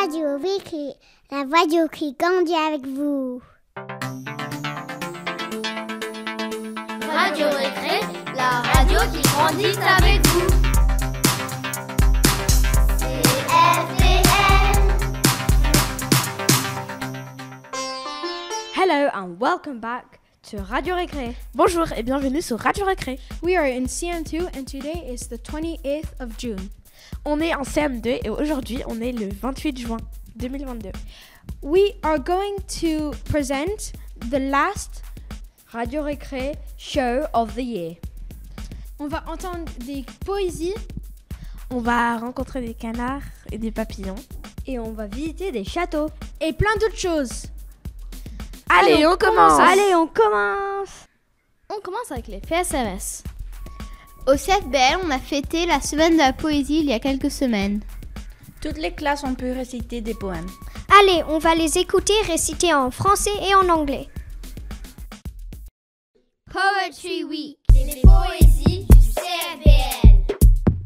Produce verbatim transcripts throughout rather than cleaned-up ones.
Radio Récré, la radio qui grandit avec vous. Radio Récré, la radio qui grandit avec vous. C F D M. Hello and welcome back to Radio Récré. Bonjour et bienvenue sur Radio Récré. We are in C M two and today is the twenty-eighth of June. On est en C M deux et aujourd'hui on est le vingt-huit juin deux mille vingt-deux. We are going to present the last Radio Récré show of the year. On va entendre des poésies. On va rencontrer des canards et des papillons. Et on va visiter des châteaux. Et plein d'autres choses. Allez, Allez, on, on commence. commence. Allez, on commence. On commence avec les P S M S. Au C F B L, on a fêté la semaine de la poésie il y a quelques semaines. Toutes les classes ont pu réciter des poèmes. Allez, on va les écouter réciter en français et en anglais. Poetry Week, les poésies du C F B L.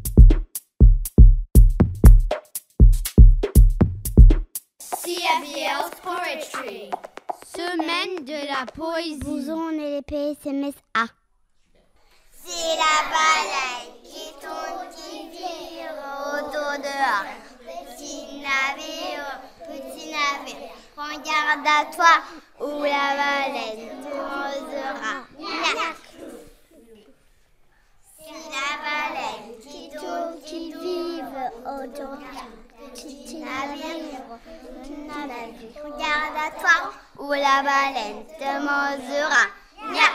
C F B L Poetry, semaine de la poésie. Vous en est les P S M S A. C'est la baleine qui tourne, qui vire autour dehors. Petit navire, petit navire, prends garde à toi ou la baleine te mordra. Gnac. C'est la baleine qui tourne, qui vive autour de petit navire, petit navire, prends garde à toi ou la baleine te mordra. Gnac.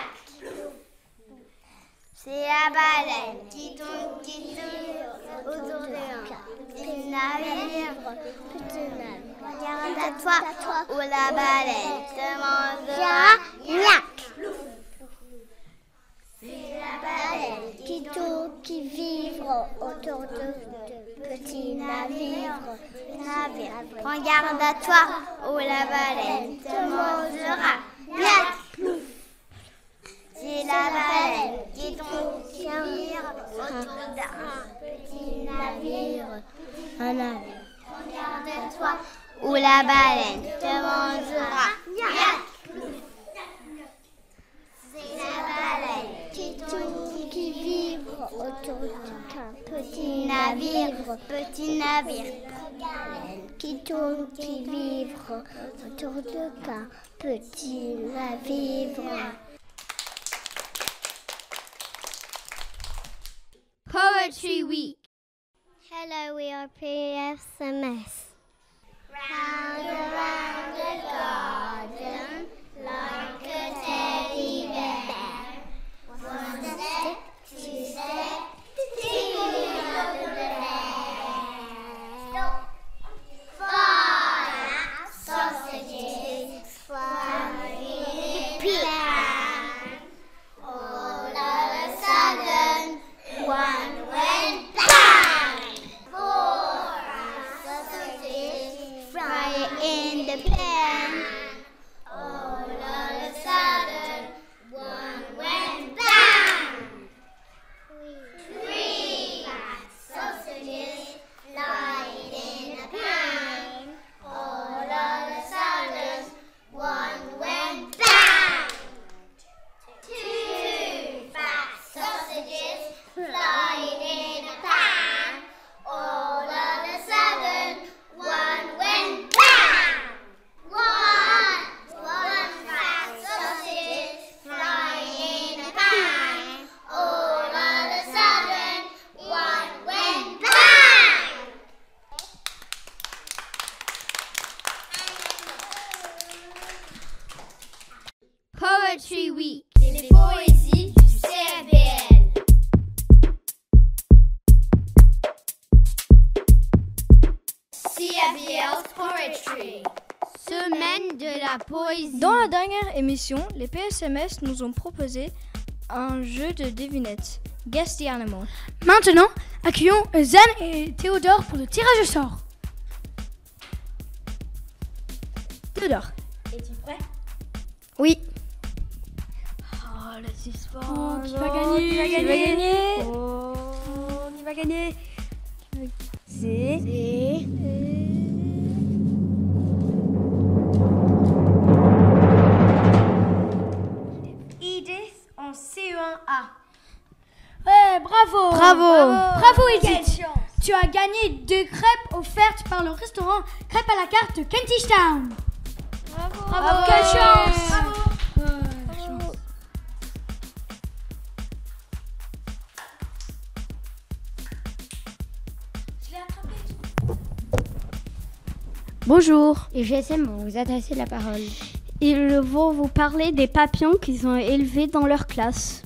C'est la baleine qui tourne, qui tourne autour de un petit navire, petit navire. Regarde à toi, où la baleine te mangera. Gnac. C'est la baleine qui tourne, qui vivre autour de petits navires, navire. Regarde à toi, où la baleine te mangera. Gnac. C'est la baleine qui tombe, qui vire autour d'un petit navire. Un navire. Regarde-toi, où la baleine te mangera. C'est la baleine qui tombe, qui vire autour d'un petit navire. Petit navire. Qui tourne, qui vivre autour d'un petit navire. Poetry Week. Hello, we are P S M S. Round around the garden, like a teddy bear. One step, two step, three over the bear. Stop. Four sausages, five in the pan. All of a sudden, one went bang! Four sausages fry in the pan. All of a sudden, one went bang! Three sausages fly in a pan. All of a sudden, one went bang! Two fat sausages flying in a pan. All of a sudden, one went bang! One, one fat sausage flying in a pan. All of a sudden, one went bang! Poetry Week, les poésies du C F B L. C F B L Poetry, semaine de la poésie. Dans la dernière émission, les P S M S nous ont proposé un jeu de devinettes. Guess the animal. Maintenant, accueillons Zen et Théodore pour le tirage au sort. Théodore. Es-tu prêt? Oui. Oh, le suspense. Oh, qui va gagner? Qui va Qui va gagner? gagner? Oh, qui va gagner? C'est... Bravo. Bravo. Bravo Edith. Tu as gagné deux crêpes offertes par le restaurant Crêpes à la carte de Kentish Town. Bravo. Bravo. Quelle chance. Bravo. Bonjour. Les G S M vont vous adresser la parole. Ils vont vous parler des papillons qu'ils ont élevés dans leur classe.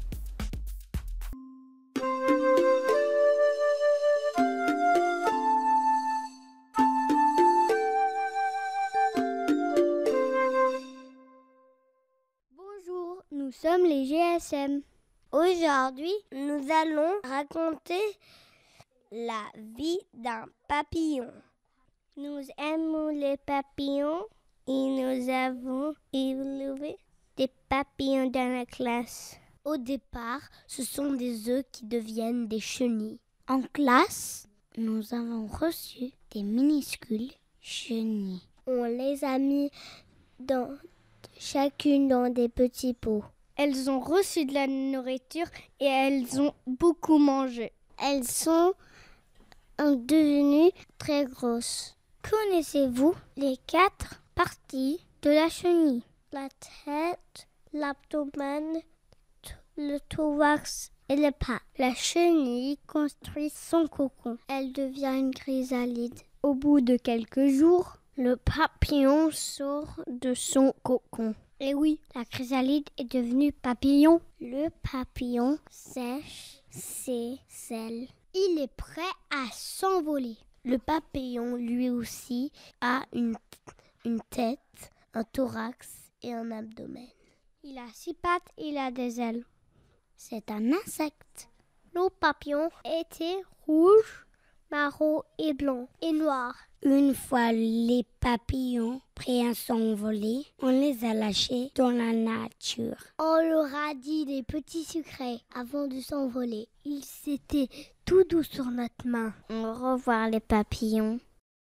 Bonjour, nous sommes les G S M. Aujourd'hui, nous allons raconter la vie d'un papillon. Nous aimons les papillons et nous avons élevé des papillons dans la classe. Au départ, ce sont des œufs qui deviennent des chenilles. En classe, nous avons reçu des minuscules chenilles. On les a mis dans, chacune dans des petits pots. Elles ont reçu de la nourriture et elles ont beaucoup mangé. Elles sont devenues très grosses. Connaissez-vous les quatre parties de la chenille? La tête, l'abdomen, le thorax et le pas. La chenille construit son cocon. Elle devient une chrysalide. Au bout de quelques jours, le papillon sort de son cocon. Et oui, la chrysalide est devenue papillon. Le papillon sèche ses ailes. Il est prêt à s'envoler. Le papillon, lui aussi, a une, une tête, un thorax et un abdomen. Il a six pattes et il a des ailes. C'est un insecte. Nos papillons étaient rouges, marron et blanc et noirs. Une fois les papillons prêts à s'envoler, on les a lâchés dans la nature. On leur a dit des petits secrets avant de s'envoler. Ils étaient tout doux sur notre main. Au revoir les papillons.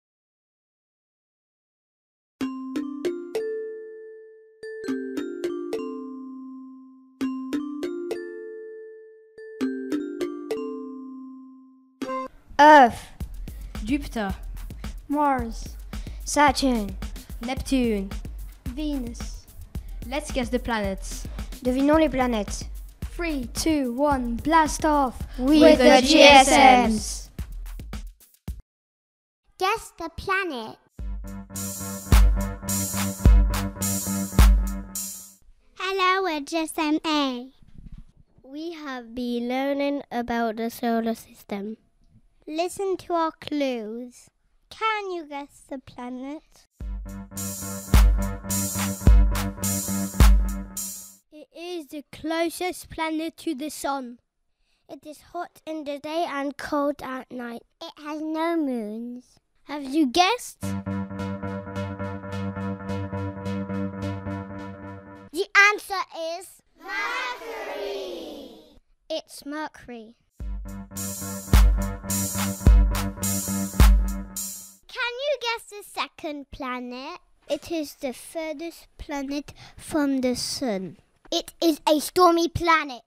Earth, Jupiter, Mars, Saturn, Neptune. Venus. Let's guess the planets. devinons les planètes. three, two, one, blast off. Oui, With the G S Ms. Guess the planet. Hello, we're G S M A. We have been learning about the solar system. Listen to our clues. Can you guess the planet? It is the closest planet to the sun. It is hot in the day and cold at night. It has no moons. Have you guessed? The answer is Mercury. It's Mercury. Can you guess the second planet? It is the furthest planet from the sun. It is a stormy planet.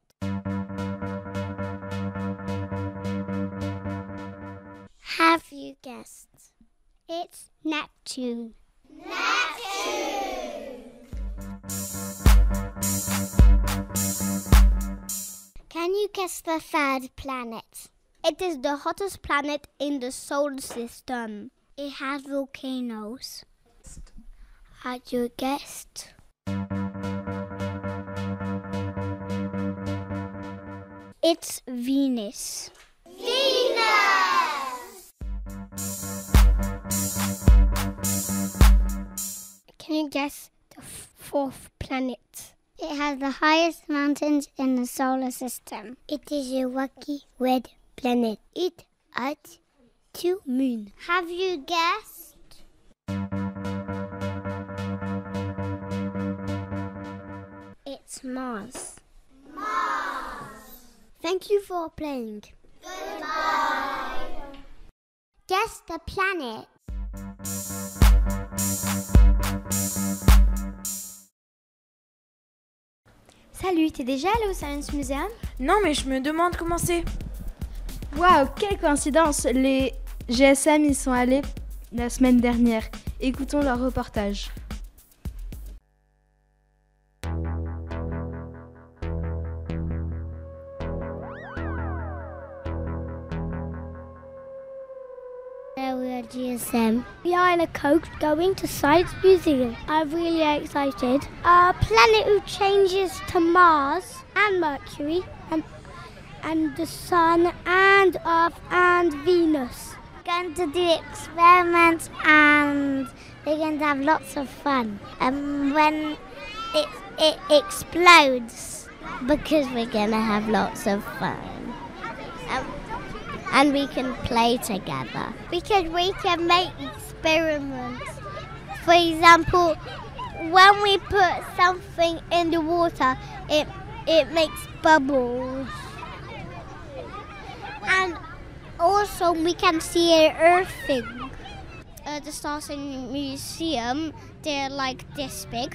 Have you guessed? It's Neptune. Neptune! Can you guess the third planet? It is the hottest planet in the solar system. It has volcanoes. Had you guessed? It's Venus. Venus! Can you guess the fourth planet? It has the highest mountains in the solar system. It is a rocky red planet. It has two moons. Have you guessed? It's Mars. Mars! Thank you for playing. Goodbye! Guess the planet. Salut, t'es déjà allé au Science Museum? Non, mais je me demande comment c'est. Waouh, quelle coïncidence! Les G S M y sont allés la semaine dernière. Écoutons leur reportage. We are G S M. We are in a coach going to Science Museum. I'm really excited. A planet who changes to Mars and Mercury and, and the Sun and Earth and Venus. We're going to do experiments and we're going to have lots of fun. And when it, it explodes, because we're going to have lots of fun. Um, And we can play together. Because we can make experiments. For example, when we put something in the water, it it makes bubbles. And also we can see an Earth thing. Uh, the stars in the museum, they're like this big.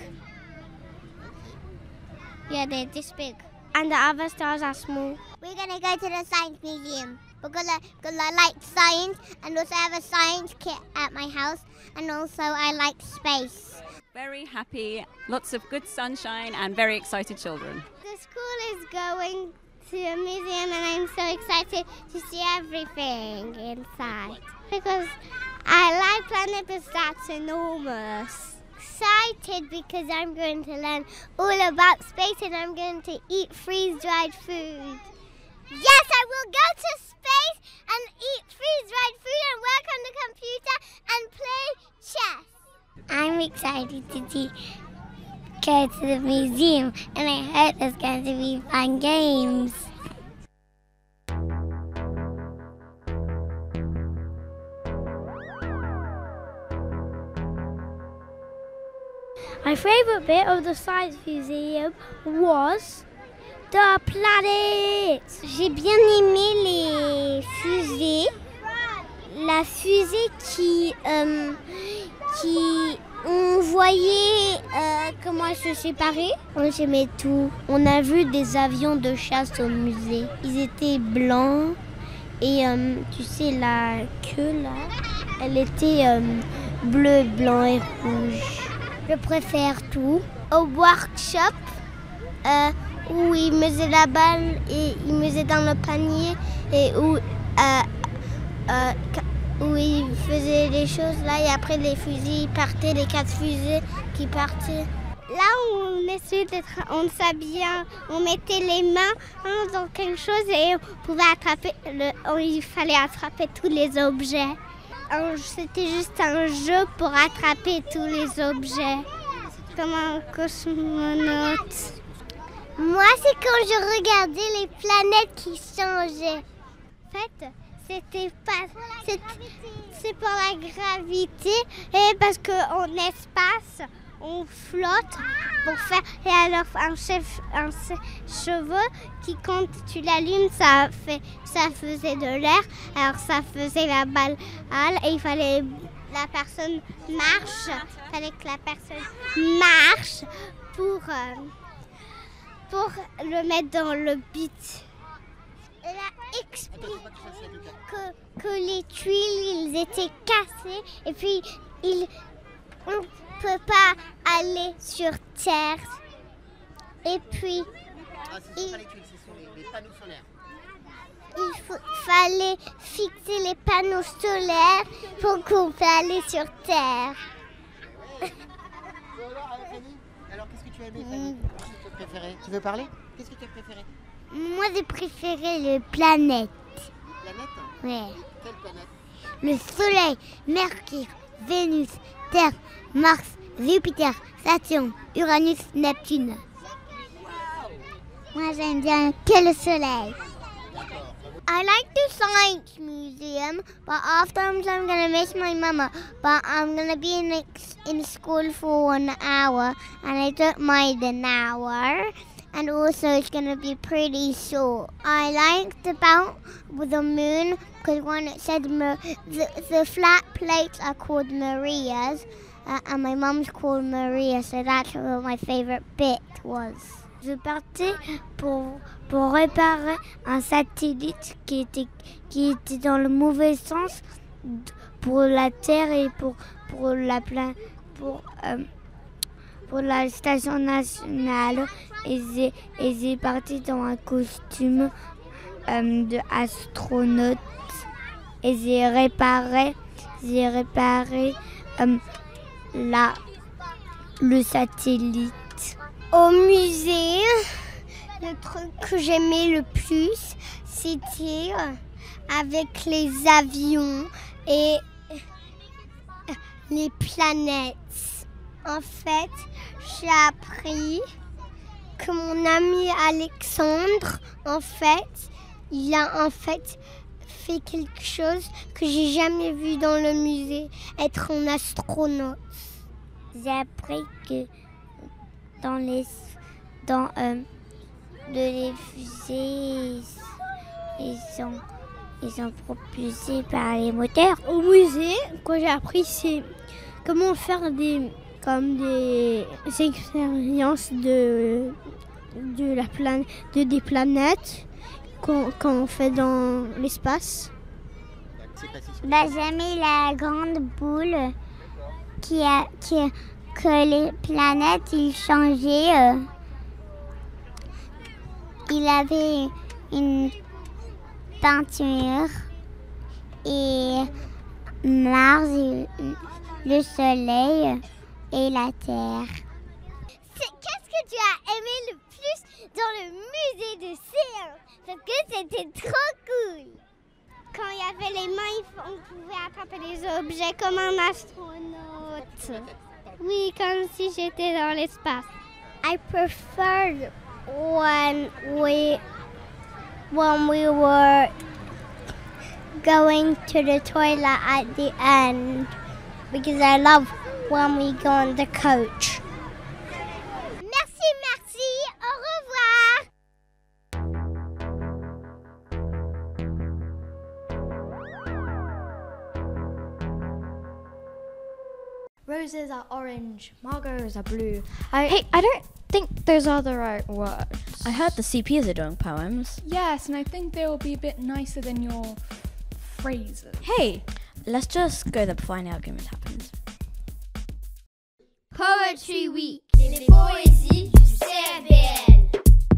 Yeah, they're this big. And the other stars are small. We're gonna go to the Science Museum. Because I, because I like science, and also I have a science kit at my house, and also I like space. Very happy, lots of good sunshine, and very excited children. The school is going to a museum, and I'm so excited to see everything inside. Because I like planet, but that's enormous. Excited because I'm going to learn all about space, and I'm going to eat freeze-dried food. Yes, I will go to space and eat freeze-dried food and work on the computer and play chess. I'm excited to do, go to the museum, and I hope there's going to be fun games. My favourite bit of the Science Museum was the planets. J'ai bien aimé les fusées. La fusée qui, euh, qui on voyait euh, comment elles se séparaient. On j'aimais tout. On a vu des avions de chasse au musée. Ils étaient blancs et euh, tu sais la queue là, elle était euh, bleu, blanc et rouge. Je préfère tout. Au workshop. Euh, où il mettait la balle et il mettait dans le panier et où, euh, euh, où il faisait les choses là et après les fusils partaient, les quatre fusées qui partaient. Là où on essayait d'être, on s'habillait, on mettait les mains hein, dans quelque chose et on pouvait attraper, le, on, il fallait attraper tous les objets. C'était juste un jeu pour attraper tous les objets, comme un cosmonaute. Moi, c'est quand je regardais les planètes qui changeaient. En fait, c'était pas, c'est, c'est pour la gravité et parce qu'en espace, on flotte pour faire. Et alors, un, chef, un cheveu qui, quand tu l'allumes, ça, fait, ça faisait de l'air. Alors, ça faisait la balle et il fallait la personne marche. Il fallait que la personne marche pour. Euh, pour le mettre dans le but. Elle a expliqué que, que les tuiles ils étaient cassées et puis il, on ne peut pas aller sur Terre. Et puis ah, ce sont il, pas les tuiles, ce sont les, les panneaux solaires. Il faut, fallait fixer les panneaux solaires pour qu'on puisse aller sur Terre. Alors qu'est-ce que tu as aimé, Fanny? Préféré. Tu veux parler? Qu'est-ce que tu as préféré? Moi, j'ai préféré les planètes. Planètes? Ouais. Quelle planète? Le Soleil, Mercure, Vénus, Terre, Mars, Jupiter, Saturne, Uranus, Neptune. Wow. Moi, j'aime bien que le Soleil. I like the Science Museum, but afterwards I'm going to miss my mama. But I'm going to be in, in school for an hour, and I don't mind an hour. And also it's going to be pretty short. I liked about the moon, because when it said, the, the flat plates are called Marias, uh, and my mum's called Maria, so that's what my favorite bit was. je partais pour, pour réparer un satellite qui était, qui était dans le mauvais sens pour la Terre et pour, pour, la, pour, euh, pour la station nationale. Et j'ai, et j'ai parti dans un costume euh, d'astronaute et j'ai réparé, j'ai réparé euh, la, le satellite. Au musée, le truc que j'aimais le plus, c'était avec les avions et les planètes. En fait, j'ai appris que mon ami Alexandre, en fait, il a en fait fait quelque chose que j'ai jamais vu dans le musée, être un astronaute. J'ai appris que dans les dans euh, de les fusées, ils sont ils sont propulsés par les moteurs. Au musée, quoi j'ai appris, c'est comment faire des comme des expériences de de la planète, de des planètes qu'on, qu'on fait dans l'espace. Bah, j'ai aimé la grande boule qui a qui a, que les planètes, ils changeaient. Euh, il avait une peinture et Mars, et le Soleil et la Terre. C'est, qu'est-ce que tu as aimé le plus dans le musée de science? Parce que c'était trop cool. Quand il y avait les mains, on pouvait attraper les objets comme un astronaute. Oui, comme si j'étais dans l'espace. I preferred when we when we were going to the toilet at the end because I love when we go on the coach. Merci, merci. Au revoir. Roses are orange, margos are blue. I, hey, I don't think those are the right words. I heard the C Ps are doing poems. Yes, and I think they will be a bit nicer than your phrases. Hey, let's just go there before any argument happens. Poetry Week. Les poésies du C A B L.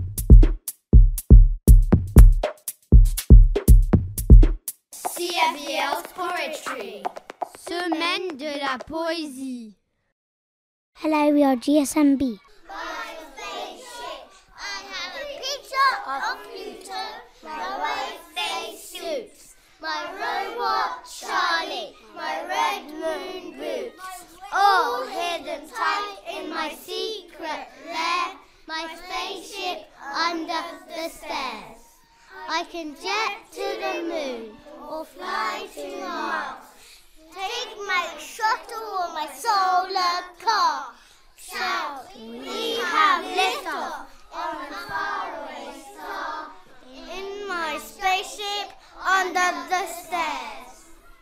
C A B L Poetry. Semaine de la poésie. Hello, we are G S M B. My spaceship. I have a picture of Pluto. My white space suits. My robot Charlie. My red moon boots. All hidden tight in my secret lair. My spaceship under the stairs. I can jet to the moon or fly to Mars. Take my shuttle or my solar car. Shout, we have liftoff on a faraway star. In my spaceship under the stairs.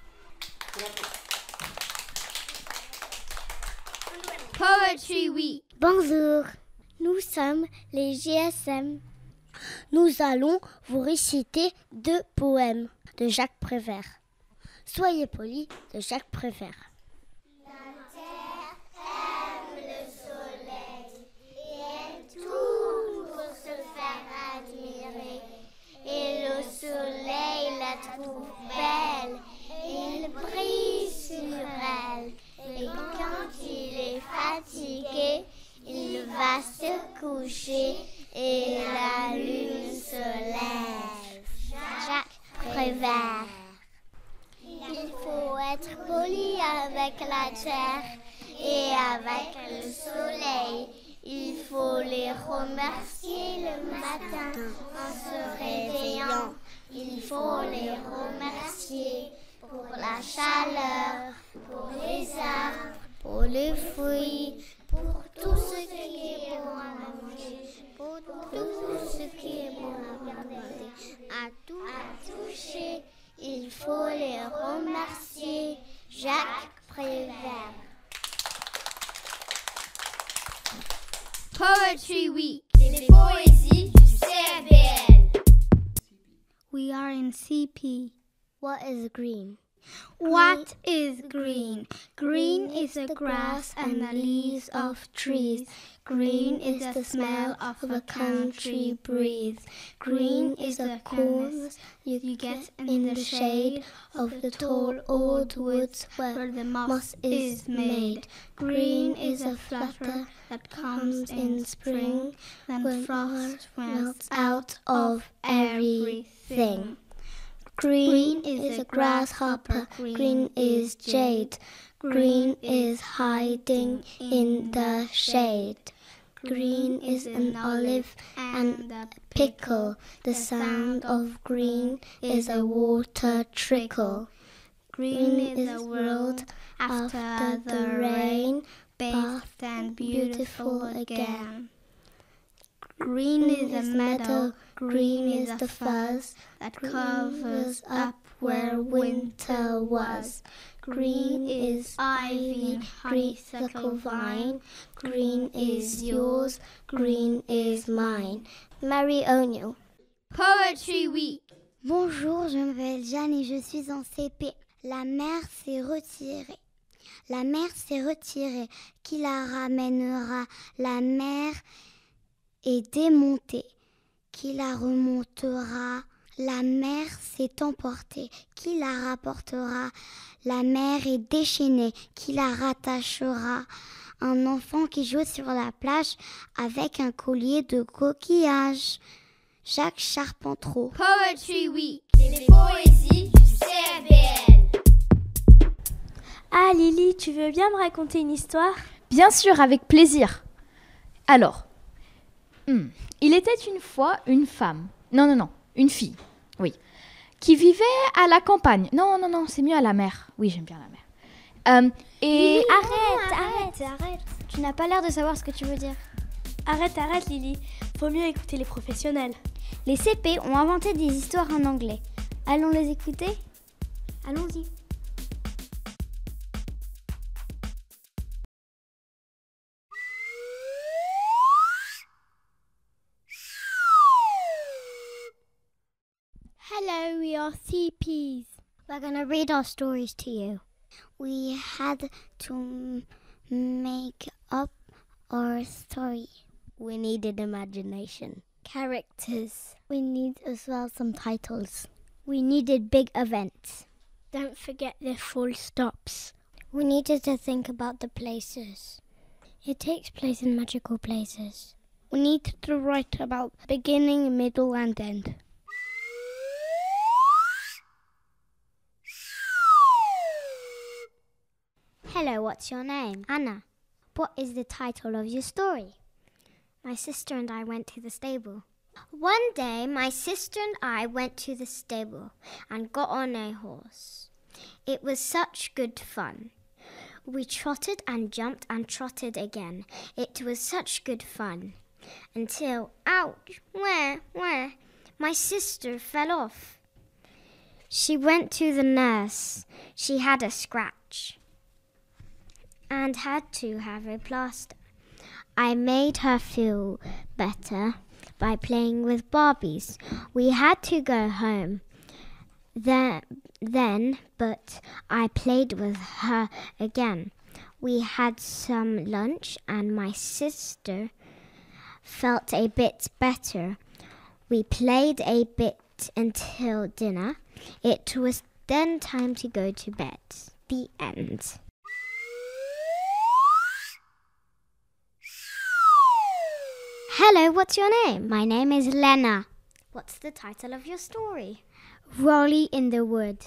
Poetry Week. Bonjour, nous sommes les G S M. Nous allons vous réciter deux poèmes de Jacques Prévert. Soyez polis de Jacques Prévert. La terre aime le soleil et aime tout pour se faire admirer. Et le soleil la trouve belle et il brille sur elle. Et quand il est fatigué, il va se coucher et la lune se lève. Jacques Prévert. Il faut être poli avec la terre et avec le soleil. Il faut les remercier le matin en se réveillant. Il faut les remercier pour la chaleur, pour les arbres, pour les fruits, pour tout ce qui est bon à manger, pour tout ce qui est bon à regarder, à tout à toucher. Il faut les remercier. Jacques Prévert. Poetry Week. Les poésies du C F B L. We are in C P. What is green? What is green? Green is the grass and the leaves of trees. Green is the smell of a country breeze. Green is the coolness you get in the shade of the tall old woods where the moss is made. Green is a flutter that comes in spring when frost melts out of everything. Green is a grasshopper, green is jade, green is hiding in the shade. Green is an olive and a pickle, the sound of green is a water trickle. Green is a world after the rain, bathed and beautiful again. Green is a meadow, green is the fuzz that covers up where winter was. Green is ivy, honeysuckle vine, green is yours, green is mine. Mary O'Neill. Poetry Week. Bonjour, je m'appelle Jeanne et je suis en C P. La mère s'est retirée. La mère s'est retirée. Qui la ramènera? La mère est démontée. Qui la remontera? La mer s'est emportée. Qui la rapportera? La mer est déchaînée. Qui la rattachera? Un enfant qui joue sur la plage avec un collier de coquillages. Jacques Charpentreau. Poetry Week. Les poésies du C F B L. Ah Lily, tu veux bien me raconter une histoire? Bien sûr, avec plaisir. Alors, hmm, il était une fois une femme. Non, non, non, une fille. Oui. Qui vivait à la campagne. Non, non, non, c'est mieux à la mer. Oui, j'aime bien la mer. Euh, et... Lily, arrête, arrête, arrête. Tu n'as pas l'air de savoir ce que tu veux dire. Arrête, arrête Lily. Faut mieux écouter les professionnels. Les C P ont inventé des histoires en anglais. Allons les écouter? Allons-y. Hello, we are C Ps. We're going to read our stories to you. We had to m- make up our story. We needed imagination. Characters. We need as well some titles. We needed big events. Don't forget the full stops. We needed to think about the places. It takes place in magical places. We needed to write about beginning, middle, and end. Hello, what's your name? Anna. What is the title of your story? My sister and I went to the stable. One day, my sister and I went to the stable and got on a horse. It was such good fun. We trotted and jumped and trotted again. It was such good fun. Until, ouch, where, where, my sister fell off. She went to the nurse. She had a scratch and had to have a plaster. I made her feel better by playing with Barbies. We had to go home then, then, but I played with her again. We had some lunch and my sister felt a bit better. We played a bit until dinner. It was then time to go to bed. The end. Hello, what's your name? My name is Lena. What's the title of your story? Rolly in the Wood.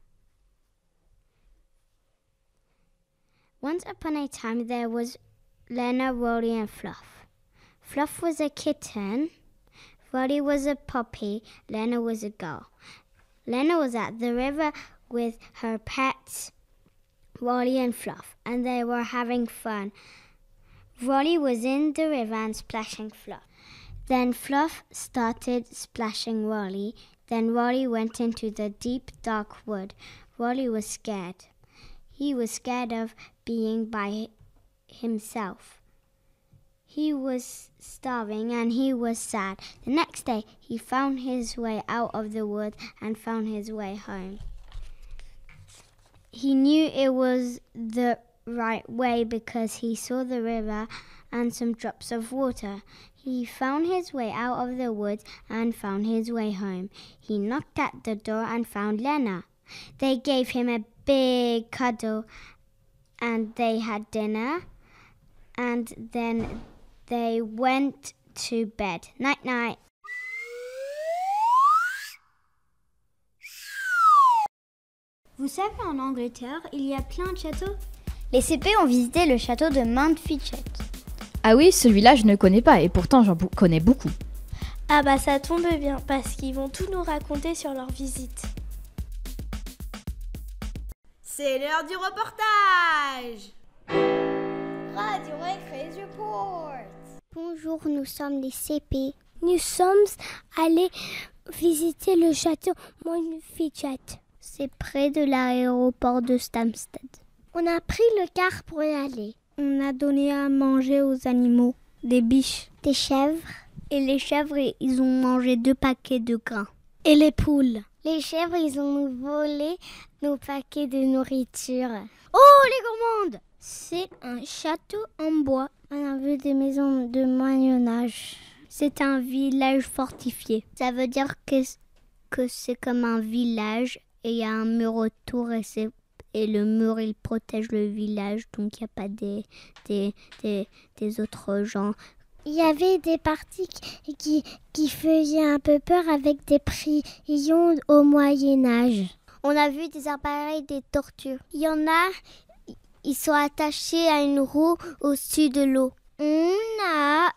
Once upon a time there was Lena, Rolly and Fluff. Fluff was a kitten, Rolly was a puppy, Lena was a girl. Lena was at the river with her pets, Rolly and Fluff, and they were having fun. Rolly was in the river and splashing Fluff. Then Fluff started splashing Rolly. Then Rolly went into the deep, dark wood. Rolly was scared. He was scared of being by himself. He was starving and he was sad. The next day, he found his way out of the wood and found his way home. He knew it was the right way because he saw the river and some drops of water. He found his way out of the woods and found his way home. He knocked at the door and found Lena. They gave him a big cuddle and they had dinner and then they went to bed. Night night. Vous savez, en Angleterre, il y a plein de châteaux. Les C P ont visité le château de Mount Fitchet. Ah oui, celui-là je ne connais pas et pourtant j'en bou- connais beaucoup. Ah bah ça tombe bien parce qu'ils vont tout nous raconter sur leur visite. C'est l'heure du reportage. Radio Récré Report. Bonjour, nous sommes les C P. Nous sommes allés visiter le château Mount Fitchet. C'est près de l'aéroport de Stansted. On a pris le car pour y aller. On a donné à manger aux animaux, des biches, des chèvres. Et les chèvres, ils ont mangé deux paquets de grains. Et les poules. Les chèvres, ils ont volé nos paquets de nourriture. Oh, les gourmandes! C'est un château en bois. On a vu des maisons de Moyen-Âge. C'est un village fortifié. Ça veut dire que, que c'est comme un village et il y a un mur autour et, c'est, et le mur, il protège le village. Donc, il n'y a pas des, des, des, des autres gens. Il y avait des parties qui, qui, qui faisaient un peu peur avec des prisons au Moyen-Âge. On a vu des appareils, des tortues. Il y en a, ils sont attachés à une roue au-dessus de l'eau. On a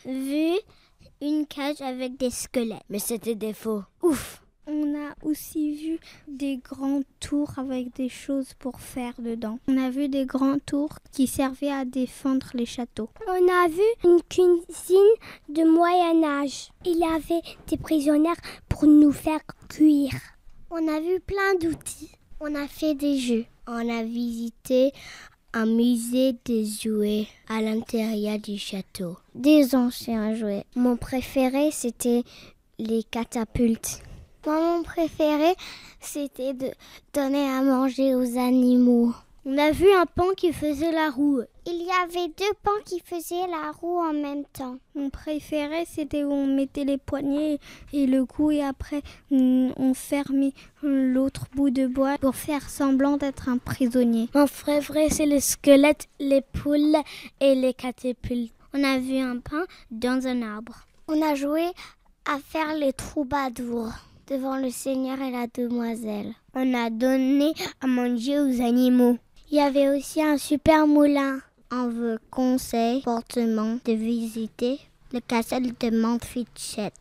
vu une cage avec des squelettes. Mais c'était des faux. Ouf! On a aussi vu des grands tours avec des choses pour faire dedans. On a vu des grands tours qui servaient à défendre les châteaux. On a vu une cuisine de Moyen-Âge. Il y avait des prisonniers pour nous faire cuire. On a vu plein d'outils. On a fait des jeux. On a visité un musée des jouets à l'intérieur du château. Des anciens jouets. Mon préféré, c'était les catapultes. Moi, mon préféré, c'était de donner à manger aux animaux. On a vu un pan qui faisait la roue. Il y avait deux pans qui faisaient la roue en même temps. Mon préféré, c'était où on mettait les poignets et le cou et après on fermait l'autre bout de bois pour faire semblant d'être un prisonnier. Mon préféré, c'est les squelettes, les poules et les catapultes. On a vu un pain dans un arbre. On a joué à faire les troubadours devant le seigneur et la demoiselle. On a donné à manger aux animaux. Il y avait aussi un super moulin. On vous conseille fortement de visiter le castle de Mount Fitchet.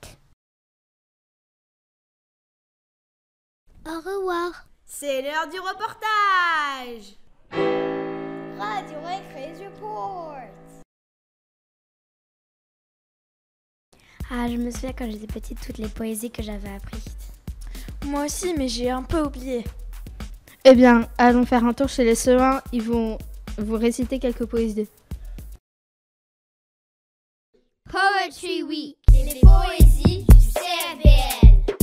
Au revoir. C'est l'heure du reportage. Radio Récré Report. Ah, je me souviens quand j'étais petite, toutes les poésies que j'avais apprises. Moi aussi, mais j'ai un peu oublié. Eh bien, allons faire un tour chez les Seuins. Ils vont vous réciter quelques poésies. Poetry Week, les poésies du C A B L.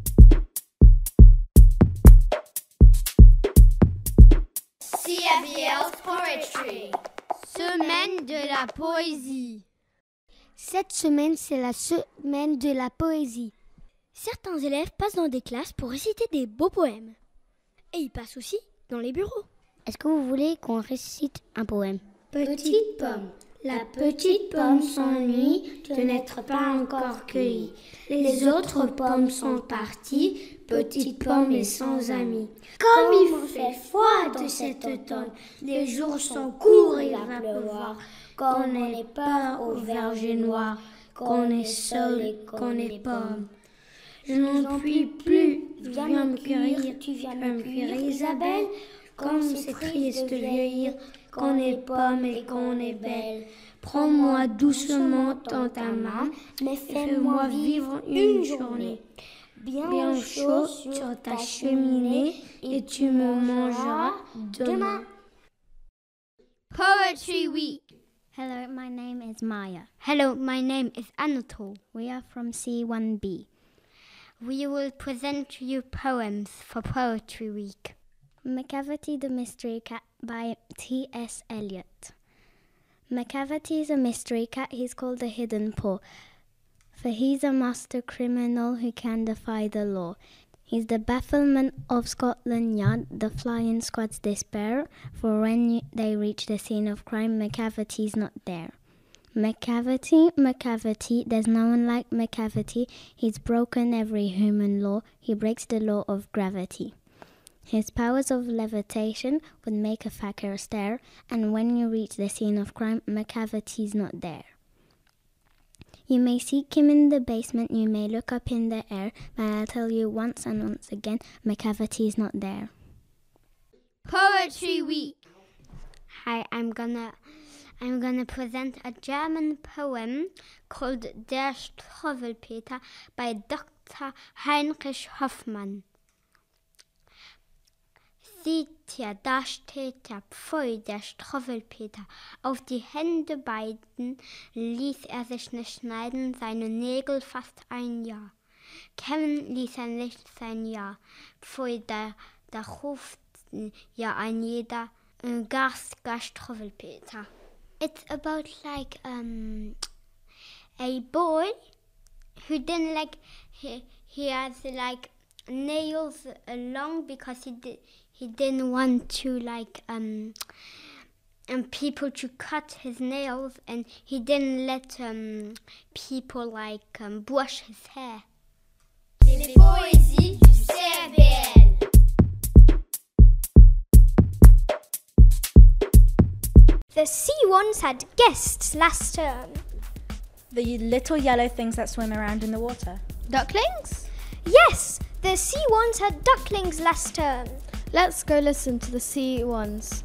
C A B L Poetry. Semaine de la poésie. Cette semaine, c'est la semaine de la poésie. Certains élèves passent dans des classes pour réciter des beaux poèmes. Et ils passent aussi dans les bureaux. Est-ce que vous voulez qu'on récite un poème? Petite pomme. La petite pomme s'ennuie de n'être pas encore cueillie. Les autres pommes sont parties, petite pomme est sans amis. Comme il fait froid de cet automne, les jours sont courts et il va pleuvoir. Qu'on ait peur au verger noir, qu'on est seul et qu'on est pomme. Je n'en puis plus, viens me cueillir, tu viens me cueillir Isabelle. Comme c'est triste de vieillir, qu'on est pomme et qu'on est belle. Prends-moi doucement dans ta main, mais fais-moi vivre une journée. Bien chaud sur ta cheminée, et tu me mangeras demain. Poetry Week. Hello, my name is Maya. Hello, my name is Anatole. We are from C one B. We will present you poems for Poetry Week. Macavity the Mystery Cat by T S Eliot. Macavity is a mystery cat. He's called the Hidden Paw, for he's a master criminal who can defy the law. He's the bafflement of Scotland Yard, the flying squad's despair, for when you, they reach the scene of crime, Macavity's not there. Macavity, Macavity, there's no one like Macavity. He's broken every human law. He breaks the law of gravity. His powers of levitation would make a fakir stare, and when you reach the scene of crime, Macavity's not there. You may seek him in the basement, you may look up in the air, but I'll tell you once and once again, Macavity's not there. Poetry Week. Hi, I'm gonna I'm gonna present a German poem called Der Struwwelpeter by Doctor Heinrich Hoffmann. Seht ihr, da steht der Pfui, der Struwwelpeter. Auf die Hände beiden ließ er sich nicht schneiden, seine Nägel fast ein Jahr. Kämmen ließ er nicht sein Jahr. Pfui, da, da ruft ja ein jeder, Gas, Gas, Struwwelpeter. It's about like um a boy who didn't like, he, he has like nails long because he did he didn't want to like um and people to cut his nails, and he didn't let um people like um, brush his hair. Les poésies du C R B L. The sea once had guests last term. The little yellow things that swim around in the water. Ducklings? Yes, the sea once had ducklings last term. Let's go listen to the sea ones.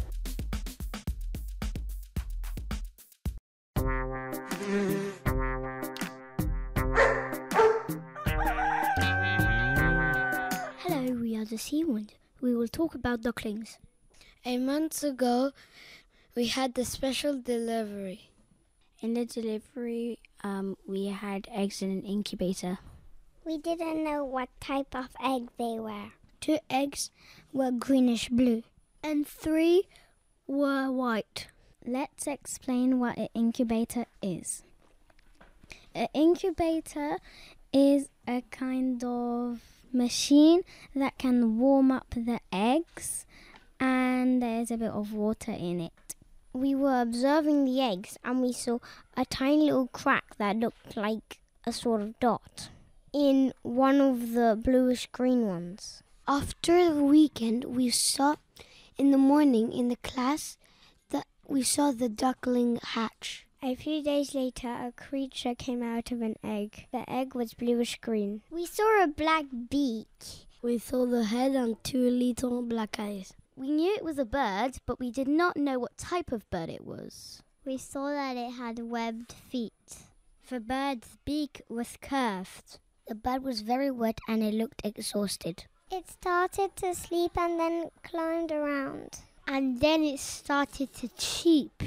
Hello, we are the sea ones. We will talk about ducklings. A month ago, we had the special delivery. In the delivery, um, we had eggs in an incubator. We didn't know what type of egg they were. Two eggs were greenish blue, and three were white. Let's explain what an incubator is. An incubator is a kind of machine that can warm up the eggs, and there's a bit of water in it. We were observing the eggs, and we saw a tiny little crack that looked like a sort of dot in one of the bluish-green ones. After the weekend, we saw in the morning in the class that we saw the duckling hatch. A few days later, a creature came out of an egg. The egg was bluish-green. We saw a black beak. We saw the head and two little black eyes. We knew it was a bird, but we did not know what type of bird it was. We saw that it had webbed feet. The bird's beak was curved. The bird was very wet and it looked exhausted. It started to sleep and then climbed around. And then it started to cheep.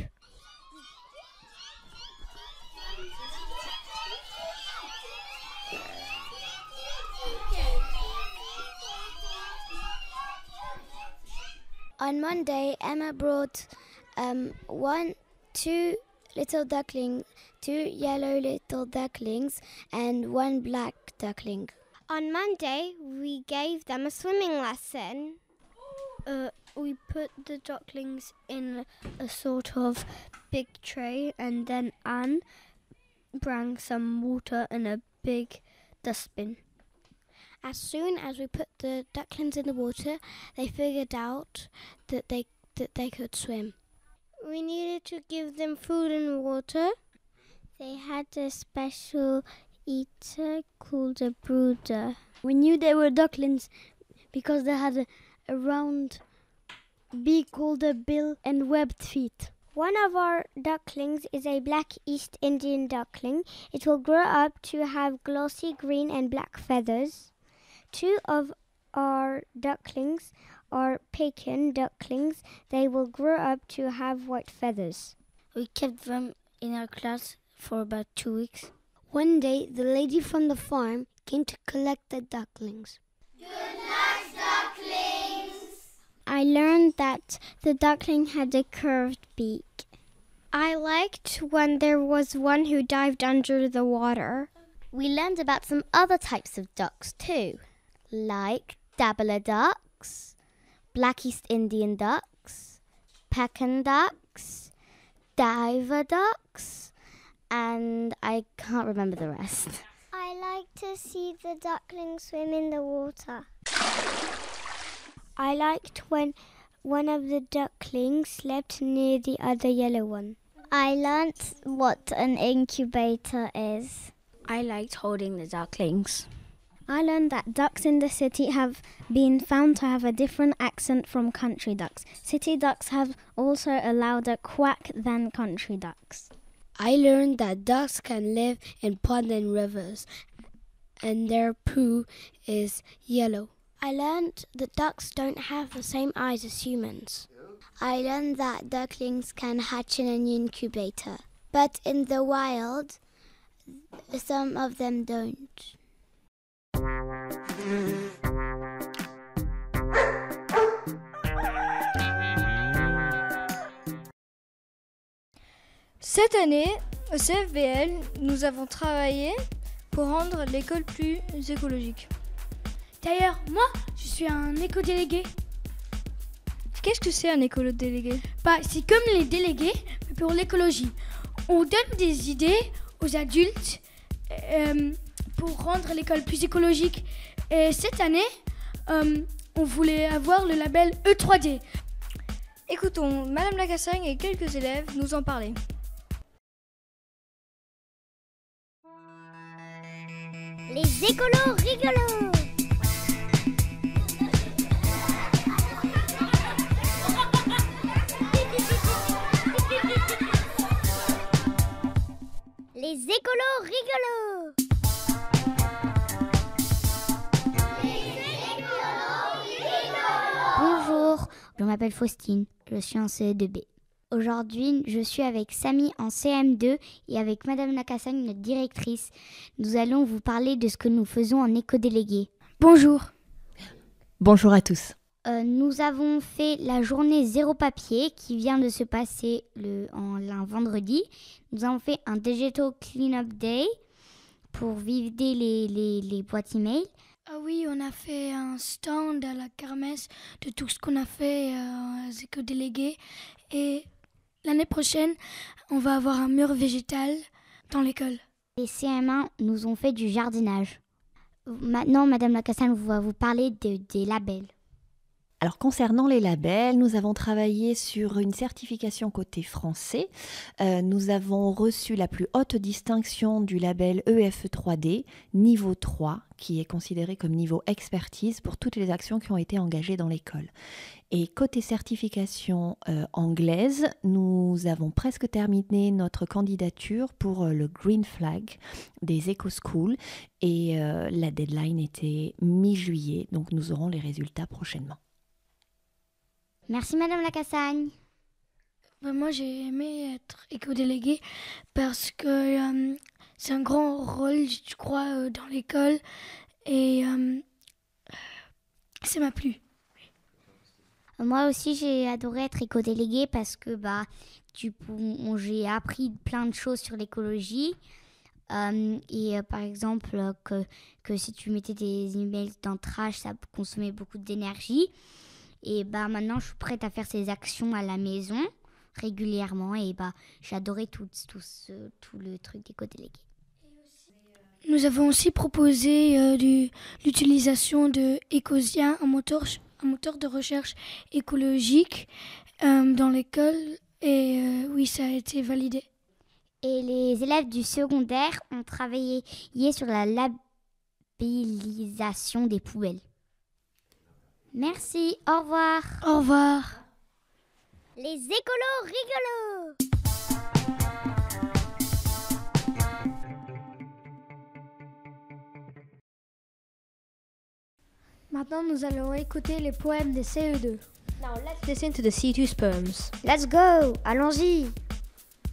On Monday, Emma brought um, one, two little ducklings, two yellow little ducklings, and one black duckling. On Monday, we gave them a swimming lesson. Uh, we put the ducklings in a sort of big tray, and then Anne brought some water in a big dustbin. As soon as we put the ducklings in the water, they figured out that they that they could swim. We needed to give them food and water. They had a special eater called a brooder. We knew they were ducklings because they had a, a round beak called a bill and webbed feet. One of our ducklings is a black East Indian duckling. It will grow up to have glossy green and black feathers. Two of our ducklings are Pekin ducklings. They will grow up to have white feathers. We kept them in our class for about two weeks. One day, the lady from the farm came to collect the ducklings. Good luck, ducklings! I learned that the duckling had a curved beak. I liked when there was one who dived under the water. We learned about some other types of ducks too, like dabbler ducks, black East Indian ducks, pecan ducks, diver ducks, and I can't remember the rest. I like to see the ducklings swim in the water. I liked when one of the ducklings slept near the other yellow one. I learnt what an incubator is. I liked holding the ducklings. I learned that ducks in the city have been found to have a different accent from country ducks. City ducks have also a louder quack than country ducks. I learned that ducks can live in ponds and rivers, and their poo is yellow. I learned that ducks don't have the same eyes as humans. I learned that ducklings can hatch in an incubator, but in the wild, some of them don't. Cette année, au C F B L, nous avons travaillé pour rendre l'école plus écologique. D'ailleurs, moi, je suis un éco-délégué. Qu'est-ce que c'est un écolo-délégué? Bah, c'est comme les délégués, mais pour l'écologie. On donne des idées aux adultes euh, pour rendre l'école plus écologique. Et cette année, euh, on voulait avoir le label E trois D. Écoutons Madame Lacassagne et quelques élèves nous en parler. Les écolos rigolos! Les écolos rigolos! Bonjour, je m'appelle Faustine, je suis en C E deux B. Aujourd'hui, je suis avec Samy en C M deux et avec Madame Lacassagne, notre directrice. Nous allons vous parler de ce que nous faisons en éco-délégué. Bonjour. Bonjour à tous. Euh, nous avons fait la journée zéro papier qui vient de se passer le, en, un vendredi. Nous avons fait un Digital Cleanup Day pour vider les, les, les boîtes email. Ah oui, on a fait un stand à la kermesse de tout ce qu'on a fait euh, aux éco-délégués. Et l'année prochaine, on va avoir un mur végétal dans l'école. Les C M un nous ont fait du jardinage. Maintenant, Madame Lacassagne va vous parler de, des labels. Alors concernant les labels, nous avons travaillé sur une certification côté français. Euh, nous avons reçu la plus haute distinction du label E F trois D, niveau trois, qui est considéré comme niveau expertise pour toutes les actions qui ont été engagées dans l'école. Et côté certification euh, anglaise, nous avons presque terminé notre candidature pour euh, le Green Flag des Eco-Schools et euh, la deadline était mi-juillet, donc nous aurons les résultats prochainement. Merci Madame Lacassagne. Ben moi j'ai aimé être éco-déléguée parce que euh, c'est un grand rôle, je crois, euh, dans l'école et euh, ça m'a plu. Moi aussi j'ai adoré être éco-déléguée parce que bah, tu, on, j'ai appris plein de choses sur l'écologie. Euh, et euh, par exemple euh, que, que si tu mettais des emails dans le trash, ça consommait beaucoup d'énergie. Et bah maintenant, je suis prête à faire ces actions à la maison régulièrement. Et bah j'adorais tout, tout, ce, tout le truc éco-délégué. Nous avons aussi proposé euh, du, l'utilisation de Ecosia, un moteur, un moteur de recherche écologique euh, dans l'école. Et euh, oui, ça a été validé. Et les élèves du secondaire ont travaillé sur la labellisation des poubelles. Merci, au revoir. Au revoir. Les écolos rigolos. Maintenant, nous allons écouter les poèmes des C E deux. Now let's listen to the C two poems. Let's go, allons-y.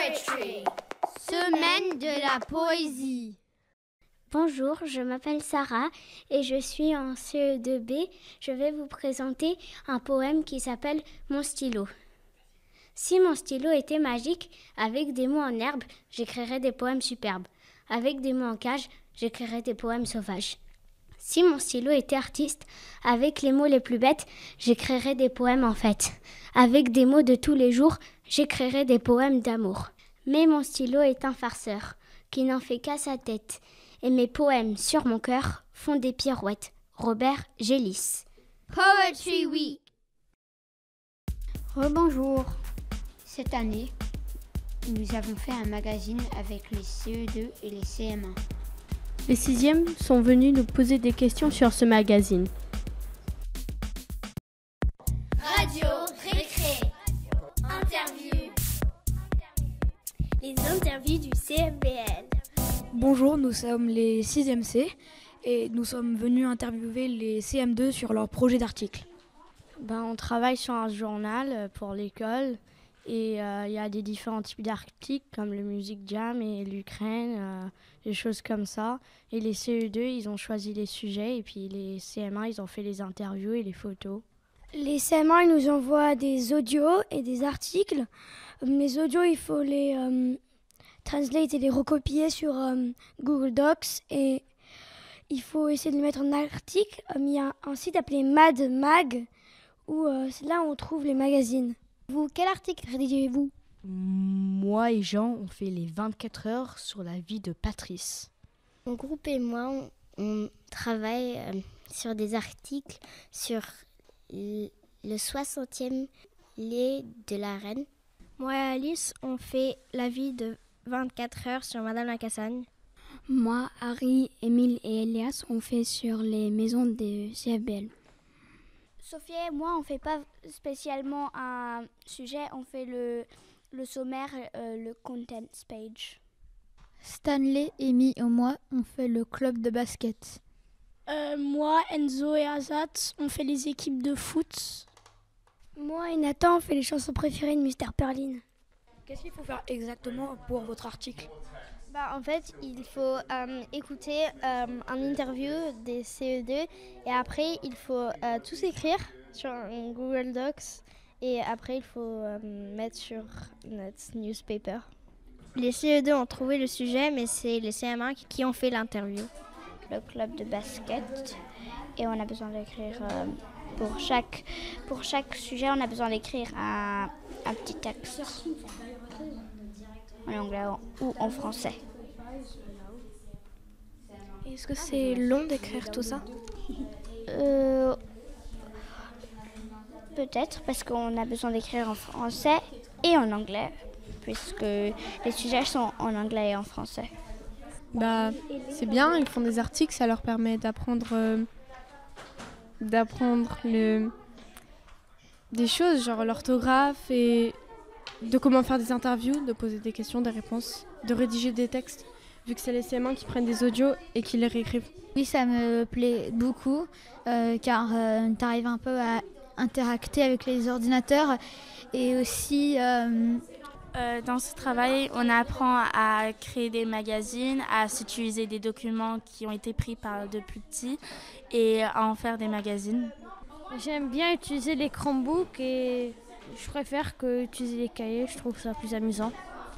Poetry. Semaine de la poésie. Bonjour, je m'appelle Sarah et je suis en C E deux B. Je vais vous présenter un poème qui s'appelle Mon stylo. Si mon stylo était magique, avec des mots en herbe, j'écrirais des poèmes superbes. Avec des mots en cage, j'écrirais des poèmes sauvages. Si mon stylo était artiste, avec les mots les plus bêtes, j'écrirais des poèmes en fête. Avec des mots de tous les jours, j'écrirais des poèmes d'amour. Mais mon stylo est un farceur, qui n'en fait qu'à sa tête. Et mes poèmes sur mon cœur font des pirouettes. Robert Gélis. Poetry Week. Rebonjour. Cette année, nous avons fait un magazine avec les C E deux et les C M un. Les sixièmes sont venus nous poser des questions sur ce magazine. Radio Récré. Interview. Les interviews du C F B L. Bonjour, nous sommes les sixième C et nous sommes venus interviewer les C M deux sur leur projet d'article. Ben, on travaille sur un journal pour l'école et il euh, y a des différents types d'articles comme le Music Jam et l'Ukraine, euh, des choses comme ça. Et les C E deux, ils ont choisi les sujets et puis les C M un, ils ont fait les interviews et les photos. Les C M un, ils nous envoient des audios et des articles. Les audios, il faut les euh, translate et les recopier sur euh, Google Docs et il faut essayer de les mettre en article. Il y a un site appelé Mad Mag où euh, c'est là où on trouve les magazines. Vous, quel article rédigez-vous ? Moi et Jean, on fait les vingt-quatre heures sur la vie de Patrice. Mon groupe et moi, on, on travaille euh, sur des articles sur l- le soixantième lait de la reine. Moi et Alice, on fait la vie de vingt-quatre heures sur Madame la Cassagne. Moi, Harry, Émile et Elias, on fait sur les maisons des C F B L. Sophie et moi, on fait pas spécialement un sujet, on fait le, le sommaire, euh, le contents page. Stanley, Amy et moi, on fait le club de basket. Euh, moi, Enzo et Azat, on fait les équipes de foot. Moi et Nathan, on fait les chansons préférées de Mister Perline. Qu'est-ce qu'il faut faire exactement pour votre article ? Bah, en fait, il faut euh, écouter euh, un interview des C E deux et après, il faut euh, tous écrire sur un Google Docs et après, il faut euh, mettre sur notre newspaper. Les C E deux ont trouvé le sujet, mais c'est les C M un qui ont fait l'interview. Le club de basket et on a besoin d'écrire euh, pour chaque, pour chaque sujet, on a besoin d'écrire un, un petit texte en anglais ou en français. Est-ce que c'est long d'écrire tout ça ? euh, Peut-être parce qu'on a besoin d'écrire en français et en anglais, puisque les sujets sont en anglais et en français. Bah, c'est bien, ils font des articles, ça leur permet d'apprendre, euh, d'apprendre le, des choses, genre l'orthographe et de comment faire des interviews, de poser des questions, des réponses, de rédiger des textes, vu que c'est les C M un qui prennent des audios et qui les réécrivent. Oui, ça me plaît beaucoup, euh, car euh, tu arrives un peu à interacter avec les ordinateurs et aussi... Euh, Euh, dans ce travail, on apprend à créer des magazines, à s'utiliser des documents qui ont été pris par de plus petits et à en faire des magazines. J'aime bien utiliser les Chromebooks et je préfère que utiliser les cahiers, je trouve ça plus amusant.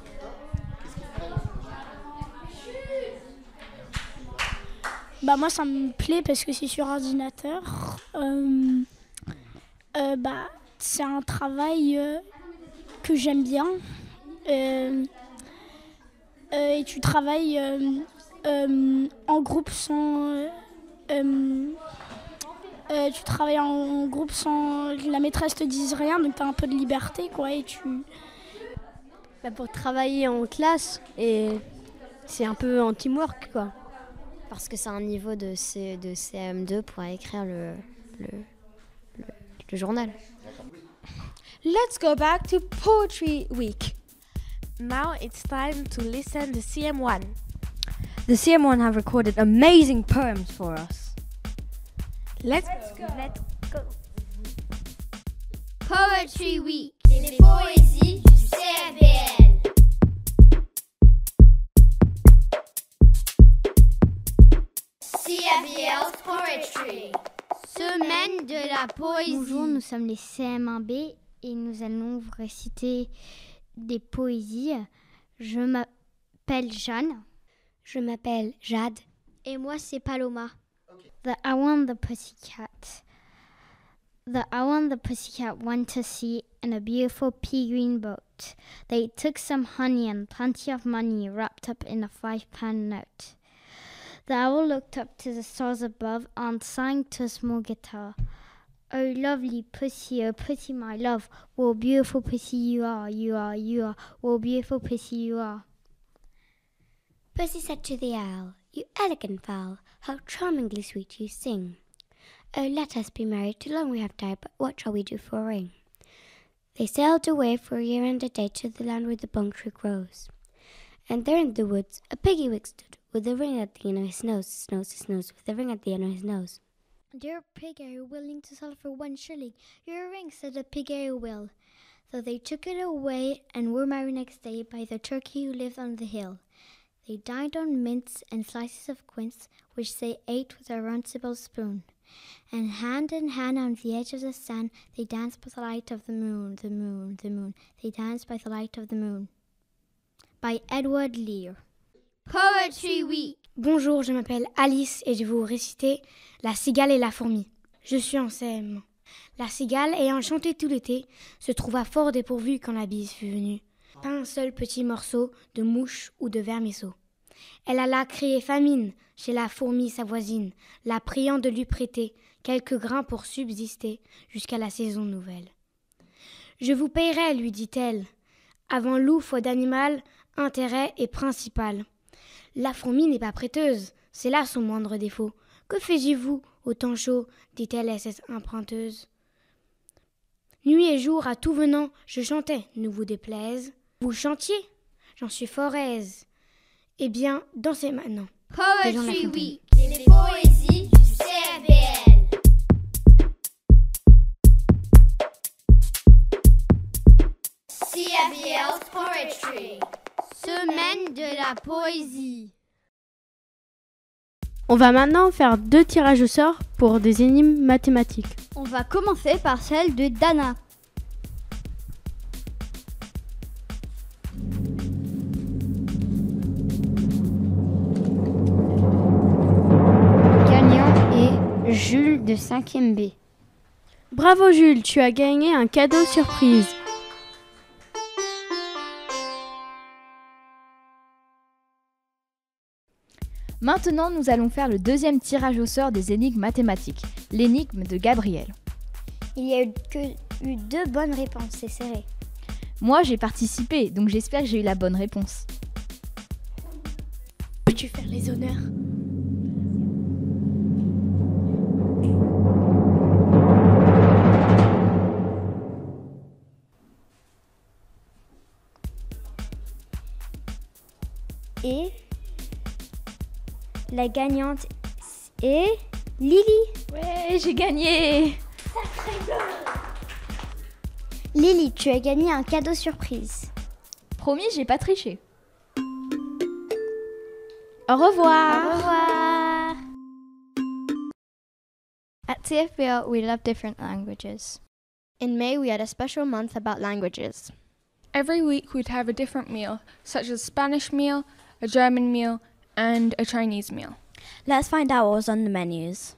Bah moi ça me plaît parce que c'est sur ordinateur. Euh, euh, bah, c'est un travail euh, que j'aime bien. Euh, euh, et tu travailles euh, euh, en groupe sans euh, euh, euh, tu travailles en groupe sans que la maîtresse te dise rien, donc tu as un peu de liberté quoi et tu bah, pour travailler en classe et c'est un peu en teamwork quoi. Parce que c'est un niveau de, C, de C M deux pour écrire le, le, le, le journal. Let's go back to Poetry Week. Now it's time to listen to C M one. The C M one have recorded amazing poems for us. Let's, Let's go. go. Let's go. Poetry Week. Les poésies du C F B L. Abigail's Poetry. Semaine de la poésie. Bonjour, nous sommes les C M un B et nous allons vous réciter des poésies. Je m'appelle Jeanne. Je m'appelle Jade. Et moi, c'est Paloma. The Owl and the Pussycat. The owl and the pussycat went to sea in a beautiful pea green boat. They took some honey and plenty of money wrapped up in a five-pound note. The owl looked up to the stars above and sang to a small guitar. Oh, lovely pussy, oh, pussy, my love. What beautiful pussy you are, you are, you are. What beautiful pussy you are. Pussy said to the owl, "You elegant fowl, how charmingly sweet you sing. Oh, let us be married, too long we have died, but what shall we do for a ring?" They sailed away for a year and a day to the land where the bong tree grows. And there in the woods a piggy wig stood, with a ring at the end of his nose, his nose, his nose, with a ring at the end of his nose. "Dear pig, are you willing to sell for one shilling your ring?" said the pig, "I will." So they took it away and were married next day by the turkey who lived on the hill. They dined on mince and slices of quince, which they ate with a runcible spoon. And hand in hand on the edge of the sand, they danced by the light of the moon, the moon, the moon. They danced by the light of the moon. By Edward Lear. Poetry Week. Bonjour, je m'appelle Alice et je vais vous réciter La cigale et la fourmi. Je suis en C M. La cigale, ayant chanté tout l'été, se trouva fort dépourvue quand la bise fut venue. Pas un seul petit morceau de mouche ou de vermisseau. Elle alla crier famine chez la fourmi sa voisine, la priant de lui prêter quelques grains pour subsister jusqu'à la saison nouvelle. « Je vous payerai, lui dit-elle. Avant loup, foi d'animal, intérêt est principal. La fourmi n'est pas prêteuse, c'est là son moindre défaut. Que faisiez-vous au temps chaud, dit-elle à cette emprunteuse. Nuit et jour, à tout venant, je chantais, ne vous déplaise. Vous chantiez, j'en suis fort aise. Eh bien, dansez maintenant. Poetry Week, les poésies du C F B L. C F B L's Poetry. Semaine de la poésie. On va maintenant faire deux tirages au sort pour des énigmes mathématiques. On va commencer par celle de Dana. Jules de cinquième B. Bravo Jules, tu as gagné un cadeau surprise. Maintenant, nous allons faire le deuxième tirage au sort des énigmes mathématiques, l'énigme de Gabriel. Il y a eu, que, eu deux bonnes réponses, c'est serré. Moi, j'ai participé, donc j'espère que j'ai eu la bonne réponse. Peux-tu faire les honneurs ? Et la gagnante est Lily. Ouais, j'ai gagné. Lily, tu as gagné un cadeau surprise. Promis, j'ai pas triché. Au revoir. Au revoir. At C F B L, we love different languages. In May, we had a special month about languages. Every week we'd have a different meal, such as a Spanish meal, a German meal, and a Chinese meal. Let's find out what was on the menus.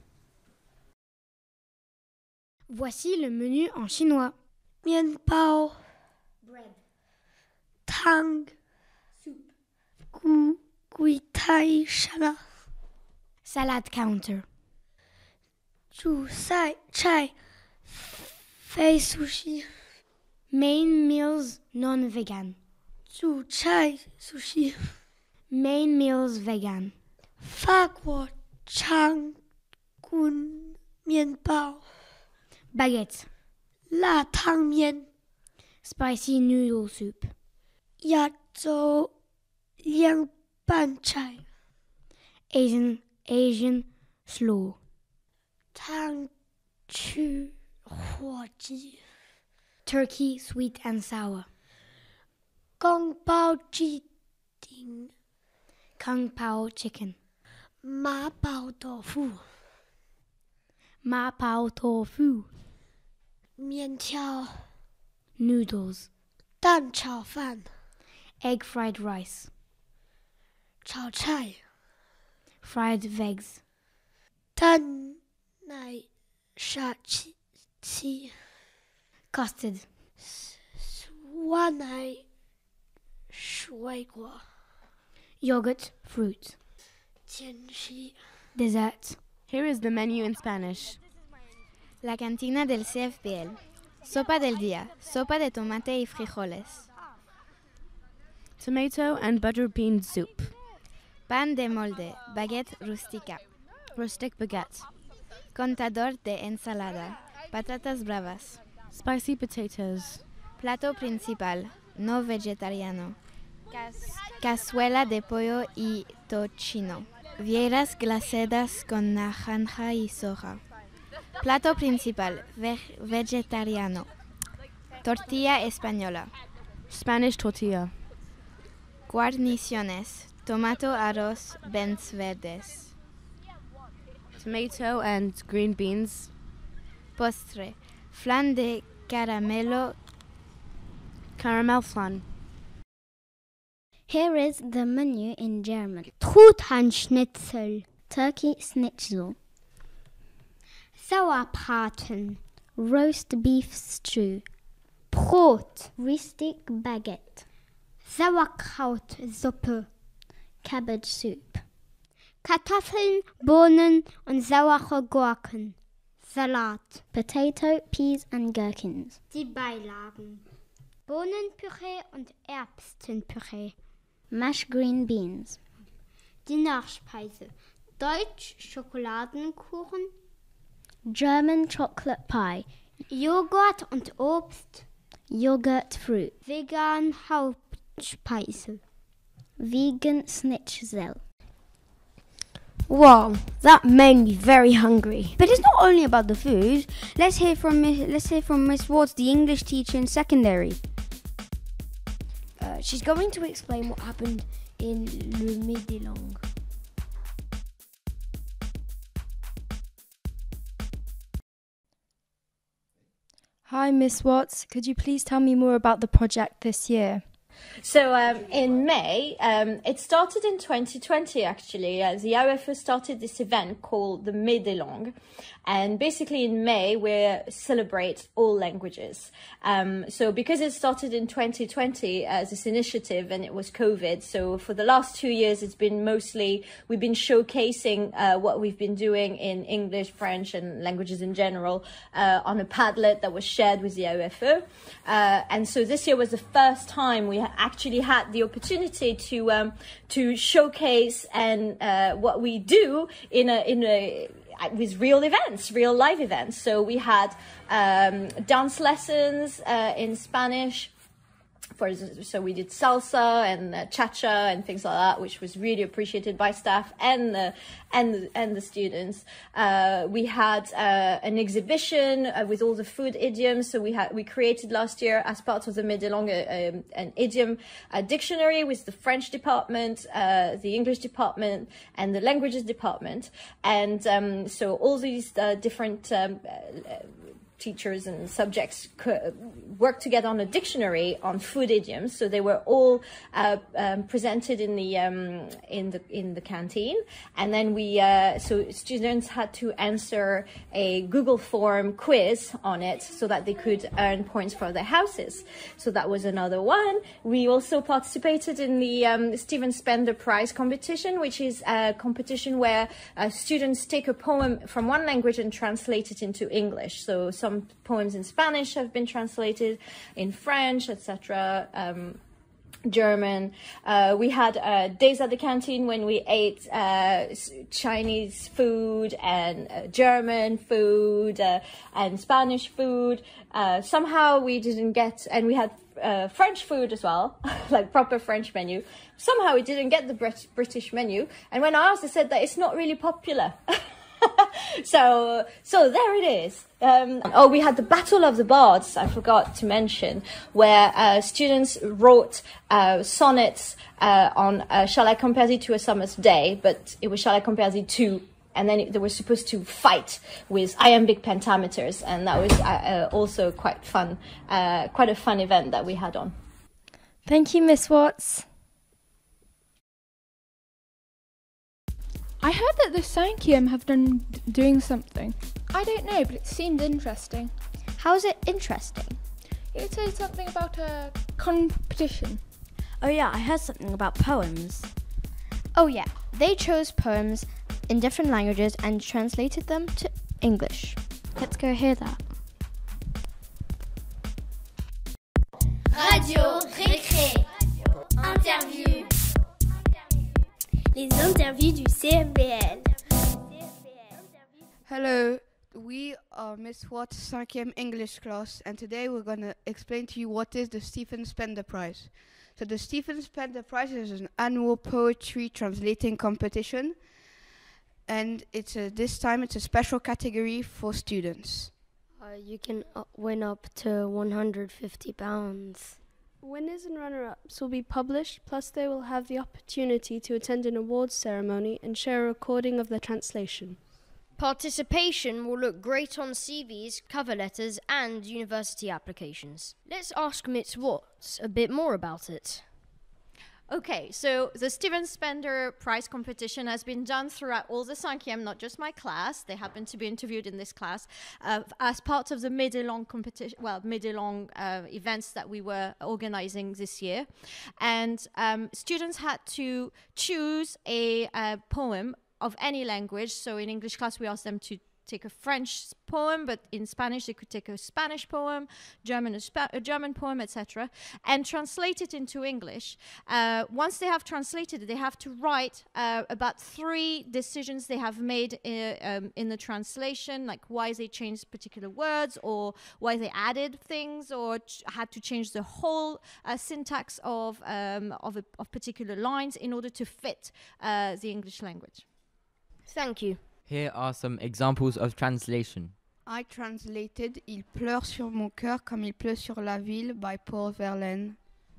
Voici le menu en chinois. Mian bao, bread, tang, soup, gu, gui tai shala, salad counter, zhu sai chai, fei sushi, main meals non-vegan, zhu chai sushi, main meals vegan, fa guo chang gun mian bao, baguette, la tang mian, spicy noodle soup, ya zhou liang ban chai, Asian Asian slaw, tang chu huo ji, turkey sweet and sour, gong bao ji ding, kung pao chicken, ma bao tofu, Ma pao tofu. Mian tiao. Noodles. Dan chao fan. Egg fried rice. Chao chai. Fried vegs. Dan nai sha chi chi. Custard. Swan nai shui guo. Yogurt. Fruit. Tian shi. Dessert. Here is the menu in Spanish. La cantina del C F B L. Sopa del día, sopa de tomate y frijoles. Tomato and butter bean soup. Pan de molde, baguette rústica. Rustic baguette. Contador de ensalada, patatas bravas. Spicy potatoes. Plato principal, no vegetariano. Cas- cazuela de pollo y tocino. Vieiras glaseadas con naranja y soja. Plato principal, ve- vegetariano. Tortilla española. Spanish tortilla. Guarniciones, tomato, arroz, beans verdes. Tomato and green beans. Postre, flan de caramelo. Caramel flan. Here is the menu in German. Truthahnschnitzel, turkey schnitzel. Sauerbraten, roast beef stew. Brot, rustic baguette. Sauerkrautsuppe, cabbage soup. Kartoffeln, Bohnen und saure Gurken. Salat, potato, peas and gherkins. Die Beilagen. Bohnenpüree und Erbsenpüree. Mashed green beans. Die Nachspeise. Deutsch Schokoladenkuchen. German chocolate pie. Joghurt und Obst. Yogurt fruit. Vegan Hauptspeise. Vegan Schnitzel. Wow, that made me very hungry. But it's not only about the food. Let's hear from Miss, let's hear from Miss Watts, the English teacher in secondary. Uh, she's going to explain what happened in Le Midi Langue. Hi, Miss Watts. Could you please tell me more about the project this year? So um, in May, um, it started in twenty twenty actually. Uh, the I O F E started this event called the Midi Langue. And basically in May, we celebrate all languages. Um, so because it started in twenty twenty as this initiative and it was COVID, so for the last two years, it's been mostly, we've been showcasing uh, what we've been doing in English, French and languages in general uh, on a Padlet that was shared with the I O F E. Uh, and so this year was the first time we actually had the opportunity to um, to showcase and uh, what we do in a in a with real events, real live events. So we had um, dance lessons uh, in Spanish. For, so we did salsa and uh, cha-cha and things like that, which was really appreciated by staff and the and the, and the students. Uh, we had uh, an exhibition uh, with all the food idioms. So we had we created last year as part of the Midi Langue um, an idiom uh, dictionary with the French department, uh, the English department, and the languages department. And um, so all these uh, different um, uh, teachers and subjects worked together on a dictionary on food idioms. So they were all uh, um, presented in the um, in the in the canteen, and then we uh, so students had to answer a Google form quiz on it so that they could earn points for their houses. So that was another one. We also participated in the um, Steven Spender Prize competition, which is a competition where uh, students take a poem from one language and translate it into English. So some poems in Spanish have been translated in French, et cetera. Um, German. Uh, we had uh, days at the canteen when we ate uh, Chinese food and uh, German food uh, and Spanish food. Uh, somehow we didn't get, and we had uh, French food as well, like proper French menu. Somehow we didn't get the Brit- British menu. And when I asked, they said that it's not really popular. so, so there it is. Um, oh, we had the Battle of the Bards, I forgot to mention, where uh, students wrote uh, sonnets uh, on uh, Shall I Compare Thee to a Summer's Day, but it was Shall I Compare Thee to and then they were supposed to fight with iambic pentameters, and that was uh, uh, also quite fun, uh, quite a fun event that we had on. Thank you, Miss Watts. I heard that the cinquième have done d- doing something. I don't know, but it seemed interesting. How is it interesting? It said something about a competition. Oh yeah, I heard something about poems. Oh yeah, they chose poems in different languages and translated them to English. Let's go hear that. Radio Récré. Interview. Les interviews du C F B L. Hello, we are Miss Watt's cinquième English class, and today we're going to explain to you what is the Stephen Spender Prize. So the Stephen Spender Prize is an annual poetry translating competition, and it's a, this time it's a special category for students. Uh, you can uh, win up to one hundred fifty pounds. Winners and runner-ups will be published, plus they will have the opportunity to attend an awards ceremony and share a recording of their translation. Participation will look great on C Vs, cover letters and university applications. Let's ask Miss Watts a bit more about it. Okay, so the Stephen Spender Prize competition has been done throughout all the cinquième, not just my class. They happen to be interviewed in this class uh, as part of the mid-long competition, well, mid-long uh, events that we were organizing this year. And um, students had to choose a uh, poem of any language. So in English class, we asked them to take a French poem, but in Spanish, they could take a Spanish poem, German, a, Spa- a German poem, et cetera, and translate it into English. Uh, once they have translated it, they have to write uh, about three decisions they have made uh, um, in the translation, like why they changed particular words, or why they added things, or ch- had to change the whole uh, syntax of um, of, a, of particular lines in order to fit uh, the English language. Thank you. Here are some examples of translation. I translated Il pleure sur mon cœur comme il pleut sur la ville by Paul Verlaine.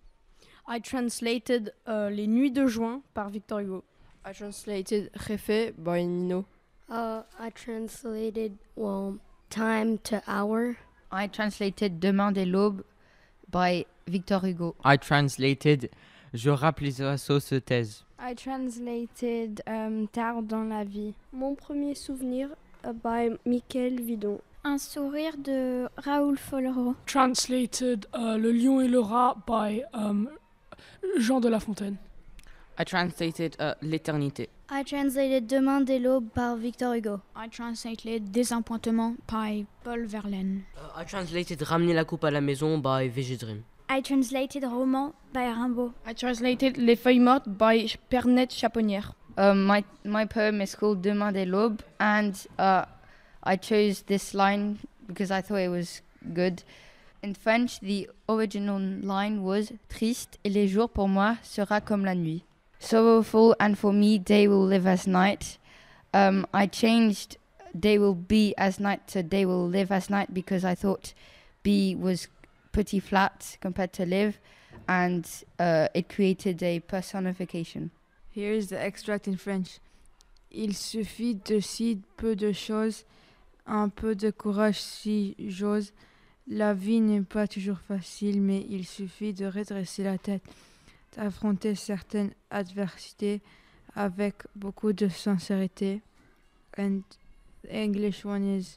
I translated uh, Les Nuits de Juin par Victor Hugo. I translated Réfé by Nino. Uh, I translated, well, Time to Hour. I translated Demain dès l'aube by Victor Hugo. I translated Je rappe les oiseaux se taisent. I translated um, Tard dans la vie. Mon premier souvenir uh, by Michael Vidon. Un sourire de Raoul Follereau. Translated uh, Le Lion et le Rat by um, Jean de La Fontaine. I translated uh, L'éternité. I translated Demain dès l'aube par Victor Hugo. I translated Désappointement by Paul Verlaine. Uh, I translated Ramener la coupe à la maison by Vigée Dream. I translated Roman by Rimbaud. I translated Les Feuilles Mortes by Pernette Chaponnière. Um, my, my poem is called Demain dès l'aube, and uh, I chose this line because I thought it was good. In French, the original line was Triste et les jours pour moi sera comme la nuit. Sorrowful, and for me day will live as night. Um, I changed day will be as night to day will live as night because I thought be was pretty flat compared to live, and uh, it created a personification. Here is the extract in French. Il suffit de si peu de choses, un peu de courage si j'ose. La vie n'est pas toujours facile, mais il suffit de redresser la tête, d'affronter certaines adversités avec beaucoup de sincérité. And the English one is,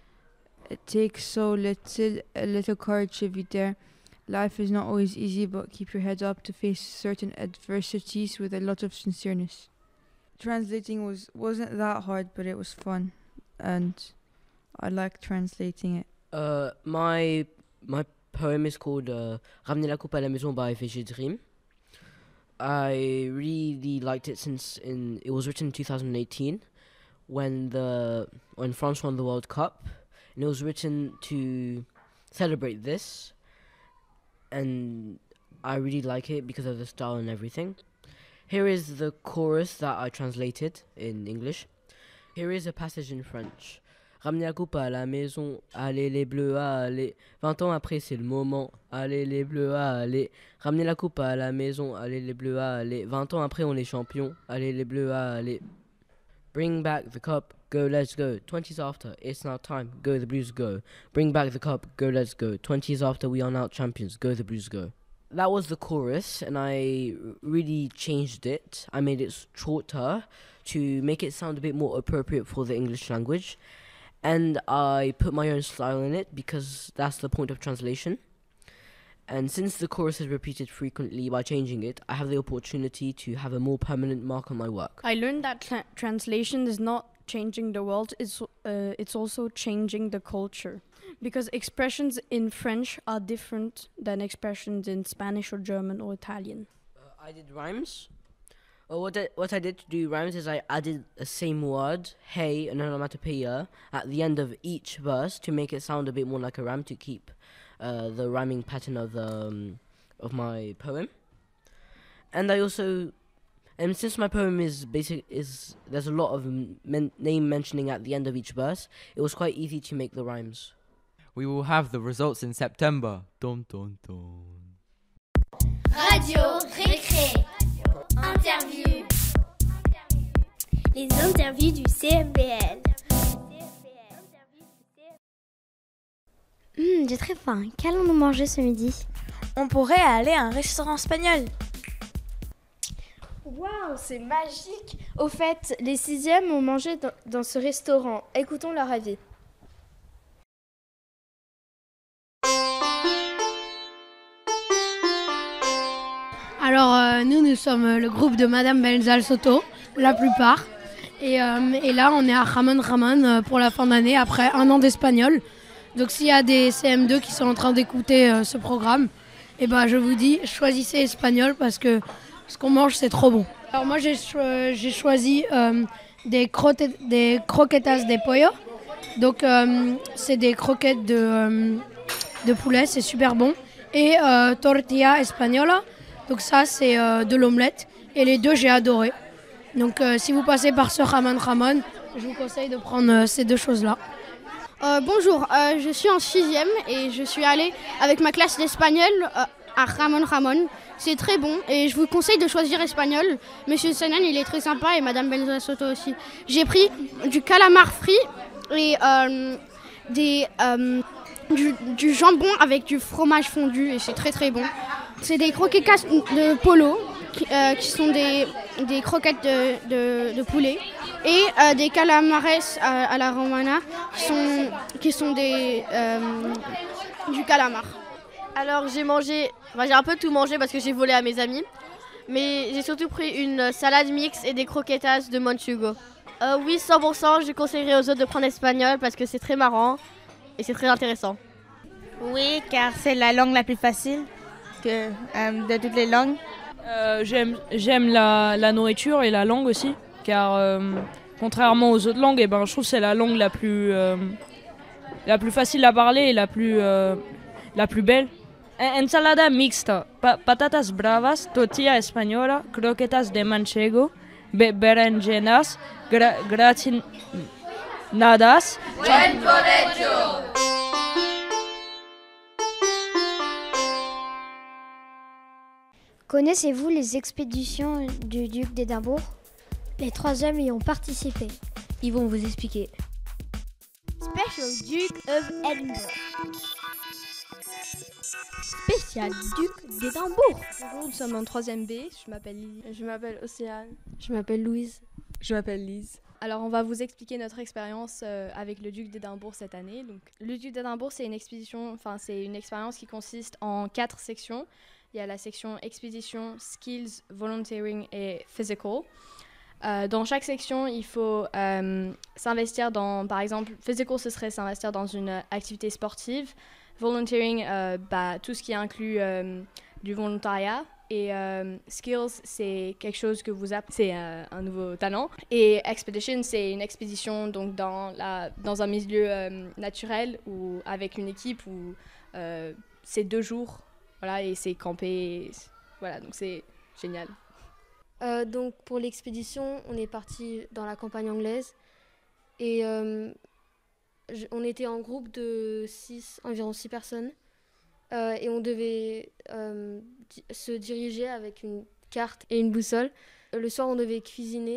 it takes so little, a little courage to be there. Life is not always easy, but keep your head up to face certain adversities with a lot of sincereness. Translating was, wasn't that hard, but it was fun, and I like translating it. Uh, my my poem is called uh, Ramener la coupe à la maison by Vigée Dream. I really liked it since in it was written in two thousand eighteen when the when France won the World Cup, and it was written to celebrate this, and I really like it because of the style and everything. Here is the chorus that I translated in English. Here is a passage in French. Ramener la coupe à la maison, allez les bleus, allez. Vingt ans après, c'est le moment, allez les bleus, allez. Ramener la coupe à la maison, allez les bleus, allez. Vingt ans après, on est champions, allez les bleus, allez. Bring back the cup, go, let's go. Twenties after, it's now time, go, the Blues go. Bring back the cup, go, let's go. Twenties after, we are now champions, go, the Blues go. That was the chorus, and I really changed it. I made it shorter to make it sound a bit more appropriate for the English language. And I put my own style in it because that's the point of translation. And since the chorus is repeated frequently by changing it, I have the opportunity to have a more permanent mark on my work. I learned that tra- translation is not changing the world, it's, uh, it's also changing the culture. Because expressions in French are different than expressions in Spanish or German or Italian. Uh, I did rhymes. Uh, what, I, what I did to do rhymes is I added the same word, hey, an onomatopoeia, at the end of each verse to make it sound a bit more like a rhyme to keep uh, the rhyming pattern of, the, um, of my poem. And I also... And since my poem is basic, is there's a lot of men- name mentioning at the end of each verse, it was quite easy to make the rhymes. We will have the results in September. Dun, dun, dun. Radio Récré. Interview. Les interviews du C F B L. Hum, j'ai très faim. Qu'allons-nous manger ce midi? On pourrait aller à un restaurant espagnol. Waouh, c'est magique! Au fait, les sixièmes ont mangé dans, dans ce restaurant. Écoutons leur avis. Alors, euh, nous, nous sommes le groupe de Madame Benzal Soto, la plupart. Et, euh, et là, on est à Ramon Ramon pour la fin d'année, après un an d'espagnol. Donc, s'il y a des C M deux qui sont en train d'écouter euh, ce programme, eh ben, je vous dis, choisissez espagnol parce que ce qu'on mange, c'est trop bon. Alors, moi, j'ai, cho- j'ai choisi euh, des, crotte- des croquetas de pollo. Donc, euh, c'est des croquettes de, euh, de poulet, c'est super bon. Et euh, tortilla española. Donc ça, c'est euh, de l'omelette. Et les deux, j'ai adoré. Donc euh, si vous passez par ce Ramon Ramon, je vous conseille de prendre euh, ces deux choses-là. Euh, bonjour, euh, je suis en sixième et je suis allée avec ma classe d'espagnol euh, à Ramon Ramon. C'est très bon et je vous conseille de choisir espagnol. Monsieur Senan, il est très sympa et Madame Benzoa Soto aussi. J'ai pris du calamar frit et euh, des, euh, du, du jambon avec du fromage fondu et c'est très très bon. C'est des croquetas de polo qui, euh, qui sont des, des croquettes de, de, de poulet et euh, des calamares à, à la romana qui sont, qui sont des, euh, du calamar. Alors j'ai mangé, enfin, j'ai un peu tout mangé parce que j'ai volé à mes amis, mais j'ai surtout pris une salade mixte et des croquetas de Monchugo. Euh, oui, cent pour cent, je conseillerais aux autres de prendre espagnol parce que c'est très marrant et c'est très intéressant. Oui, car c'est la langue la plus facile que, euh, de toutes les langues. Euh, j'aime, j'aime la, la nourriture et la langue aussi, car euh, contrairement aux autres langues, eh ben, je trouve que c'est la langue la plus, euh, la plus facile à parler et la plus, euh, la plus belle. Ensalada mixta, pa- patatas bravas, tortilla española, croquetas de manchego, be- berenjenas, gra- gratinadas. Buen provecho. Connaissez-vous les expéditions du duc d'Édimbourg? Les trois hommes y ont participé. Ils vont vous expliquer. Special Duke of Edinburgh. Spécial duc d'Édimbourg. Bonjour, nous sommes en troisième B. Je m'appelle Lily. Je m'appelle Océane. Je m'appelle Louise. Je m'appelle Lise. Alors, on va vous expliquer notre expérience euh, avec le duc d'Édimbourg cette année. Donc, le duc d'Édimbourg, c'est une expédition, enfin, c'est une expérience qui consiste en quatre sections. Il y a la section expédition, skills, volunteering et physical. Euh, dans chaque section, il faut euh, s'investir dans, par exemple, physical, ce serait s'investir dans une activité sportive. Volunteering, euh, bah, tout ce qui inclut euh, du volontariat. Et euh, skills, c'est quelque chose que vous apprenez, c'est euh, un nouveau talent. Et expedition, c'est une expédition donc dans, la, dans un milieu euh, naturel ou avec une équipe où euh, c'est deux jours. Voilà, et c'est campé, voilà, donc c'est génial. Euh, donc pour l'expédition, on est parti dans la campagne anglaise et euh, je, on était en groupe de six, environ six personnes euh, et on devait euh, di- se diriger avec une carte et une boussole. Le soir, on devait cuisiner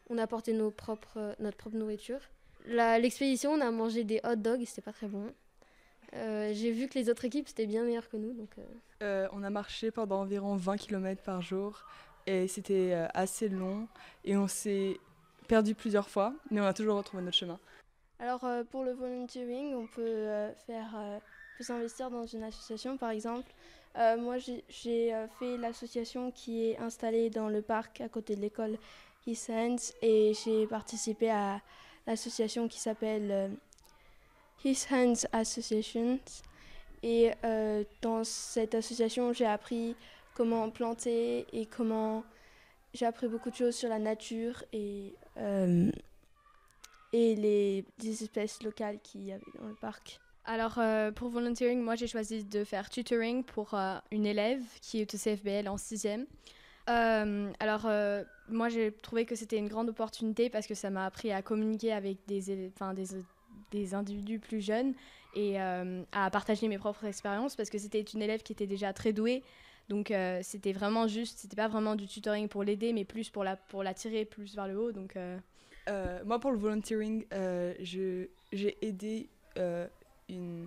on a apporté nos propres, notre propre nourriture. La, l'expédition, on a mangé des hot dogs, c'était pas très bon. Euh, j'ai vu que les autres équipes, c'était bien meilleur que nous. Donc, euh... Euh, on a marché pendant environ vingt kilomètres par jour et c'était euh, assez long et on s'est perdu plusieurs fois, mais on a toujours retrouvé notre chemin. Alors euh, pour le volunteering, on peut euh, faire, euh, peut s'investir dans une association par exemple. Euh, moi j'ai, j'ai euh, fait l'association qui est installée dans le parc à côté de l'école His Hands et j'ai participé à l'association qui s'appelle euh, His Hands Associations. Et euh, dans cette association, j'ai appris comment planter et comment... J'ai appris beaucoup de choses sur la nature et, euh, et les, les espèces locales qu'il y avait dans le parc. Alors euh, pour volunteering, moi j'ai choisi de faire tutoring pour euh, une élève qui est au C F B L en sixième. Euh, alors euh, moi j'ai trouvé que c'était une grande opportunité parce que ça m'a appris à communiquer avec des, enfin, des, des individus plus jeunes et euh, à partager mes propres expériences parce que c'était une élève qui était déjà très douée. Donc euh, c'était vraiment juste, c'était pas vraiment du tutoring pour l'aider, mais plus pour la, pour la tirer plus vers le haut. Donc, euh... Euh, moi pour le volunteering, euh, je, j'ai aidé euh, une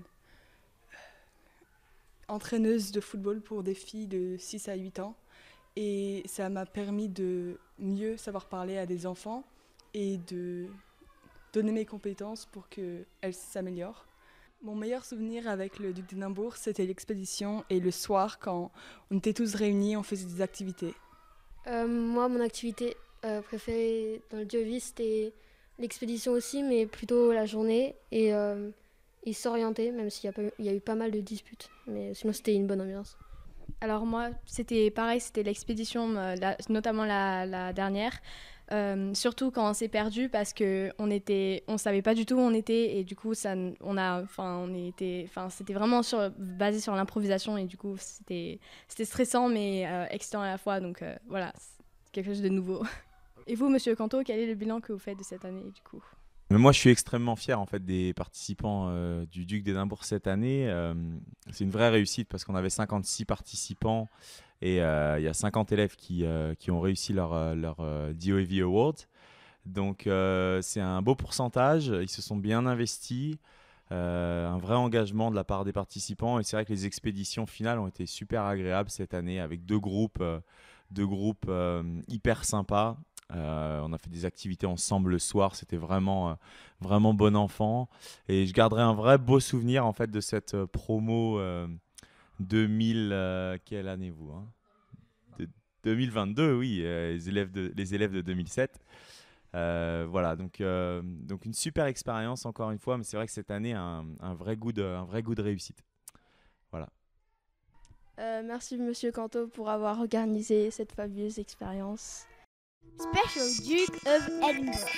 entraîneuse de football pour des filles de six à huit ans. Et ça m'a permis de mieux savoir parler à des enfants et de donner mes compétences pour qu'elles s'améliorent. Mon meilleur souvenir avec le duc d'Édimbourg, c'était l'expédition et le soir, quand on était tous réunis, on faisait des activités. Euh, moi, mon activité euh, préférée dans le D O V I, c'était l'expédition aussi, mais plutôt la journée et, euh, et s'orienter, même s'il y a, pas, il y a eu pas mal de disputes. Mais sinon, c'était une bonne ambiance. Alors moi, c'était pareil, c'était l'expédition, euh, la, notamment la, la dernière. Euh, surtout quand on s'est perdu parce que on était, on savait pas du tout où on était et du coup ça, on a, enfin on était, enfin c'était vraiment sur, basé sur l'improvisation et du coup c'était, c'était stressant mais euh, excitant à la fois donc euh, voilà, c'est quelque chose de nouveau. Et vous, Monsieur Canto, quel est le bilan que vous faites de cette année du coup? Mais moi, je suis extrêmement fier en fait des participants euh, du Duc d'Édimbourg cette année. Euh, c'est une vraie réussite parce qu'on avait cinquante-six participants et euh, il y a cinquante élèves qui, euh, qui ont réussi leur, leur euh, D O A V Award. Donc, euh, c'est un beau pourcentage. Ils se sont bien investis. Euh, un vrai engagement de la part des participants. Et c'est vrai que les expéditions finales ont été super agréables cette année avec deux groupes, euh, deux groupes euh, hyper sympas. Euh, on a fait des activités ensemble le soir, c'était vraiment, euh, vraiment bon enfant. Et je garderai un vrai beau souvenir en fait de cette euh, promo euh, deux mille. Euh, quelle année vous hein de, deux mille vingt-deux, oui, euh, les, élèves de, les élèves de deux mille sept. Euh, voilà, donc, euh, donc une super expérience encore une fois, mais c'est vrai que cette année un, un, vrai goût de, un vrai goût de réussite. Voilà. Euh, merci Monsieur Canto pour avoir organisé cette fabuleuse expérience. Special Duke of Edinburgh.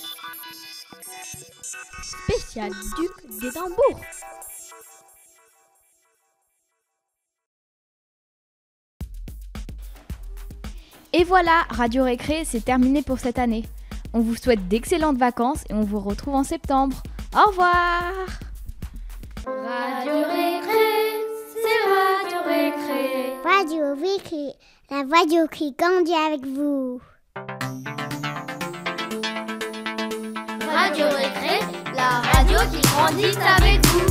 Spécial Duc d'Édimbourg. Et voilà, Radio Récré, c'est terminé pour cette année. On vous souhaite d'excellentes vacances et on vous retrouve en septembre. Au revoir. Radio Récré, c'est Radio Récré. Radio Récré, la radio qui grandit avec vous. Radio Récré, la radio qui grandit avec vous.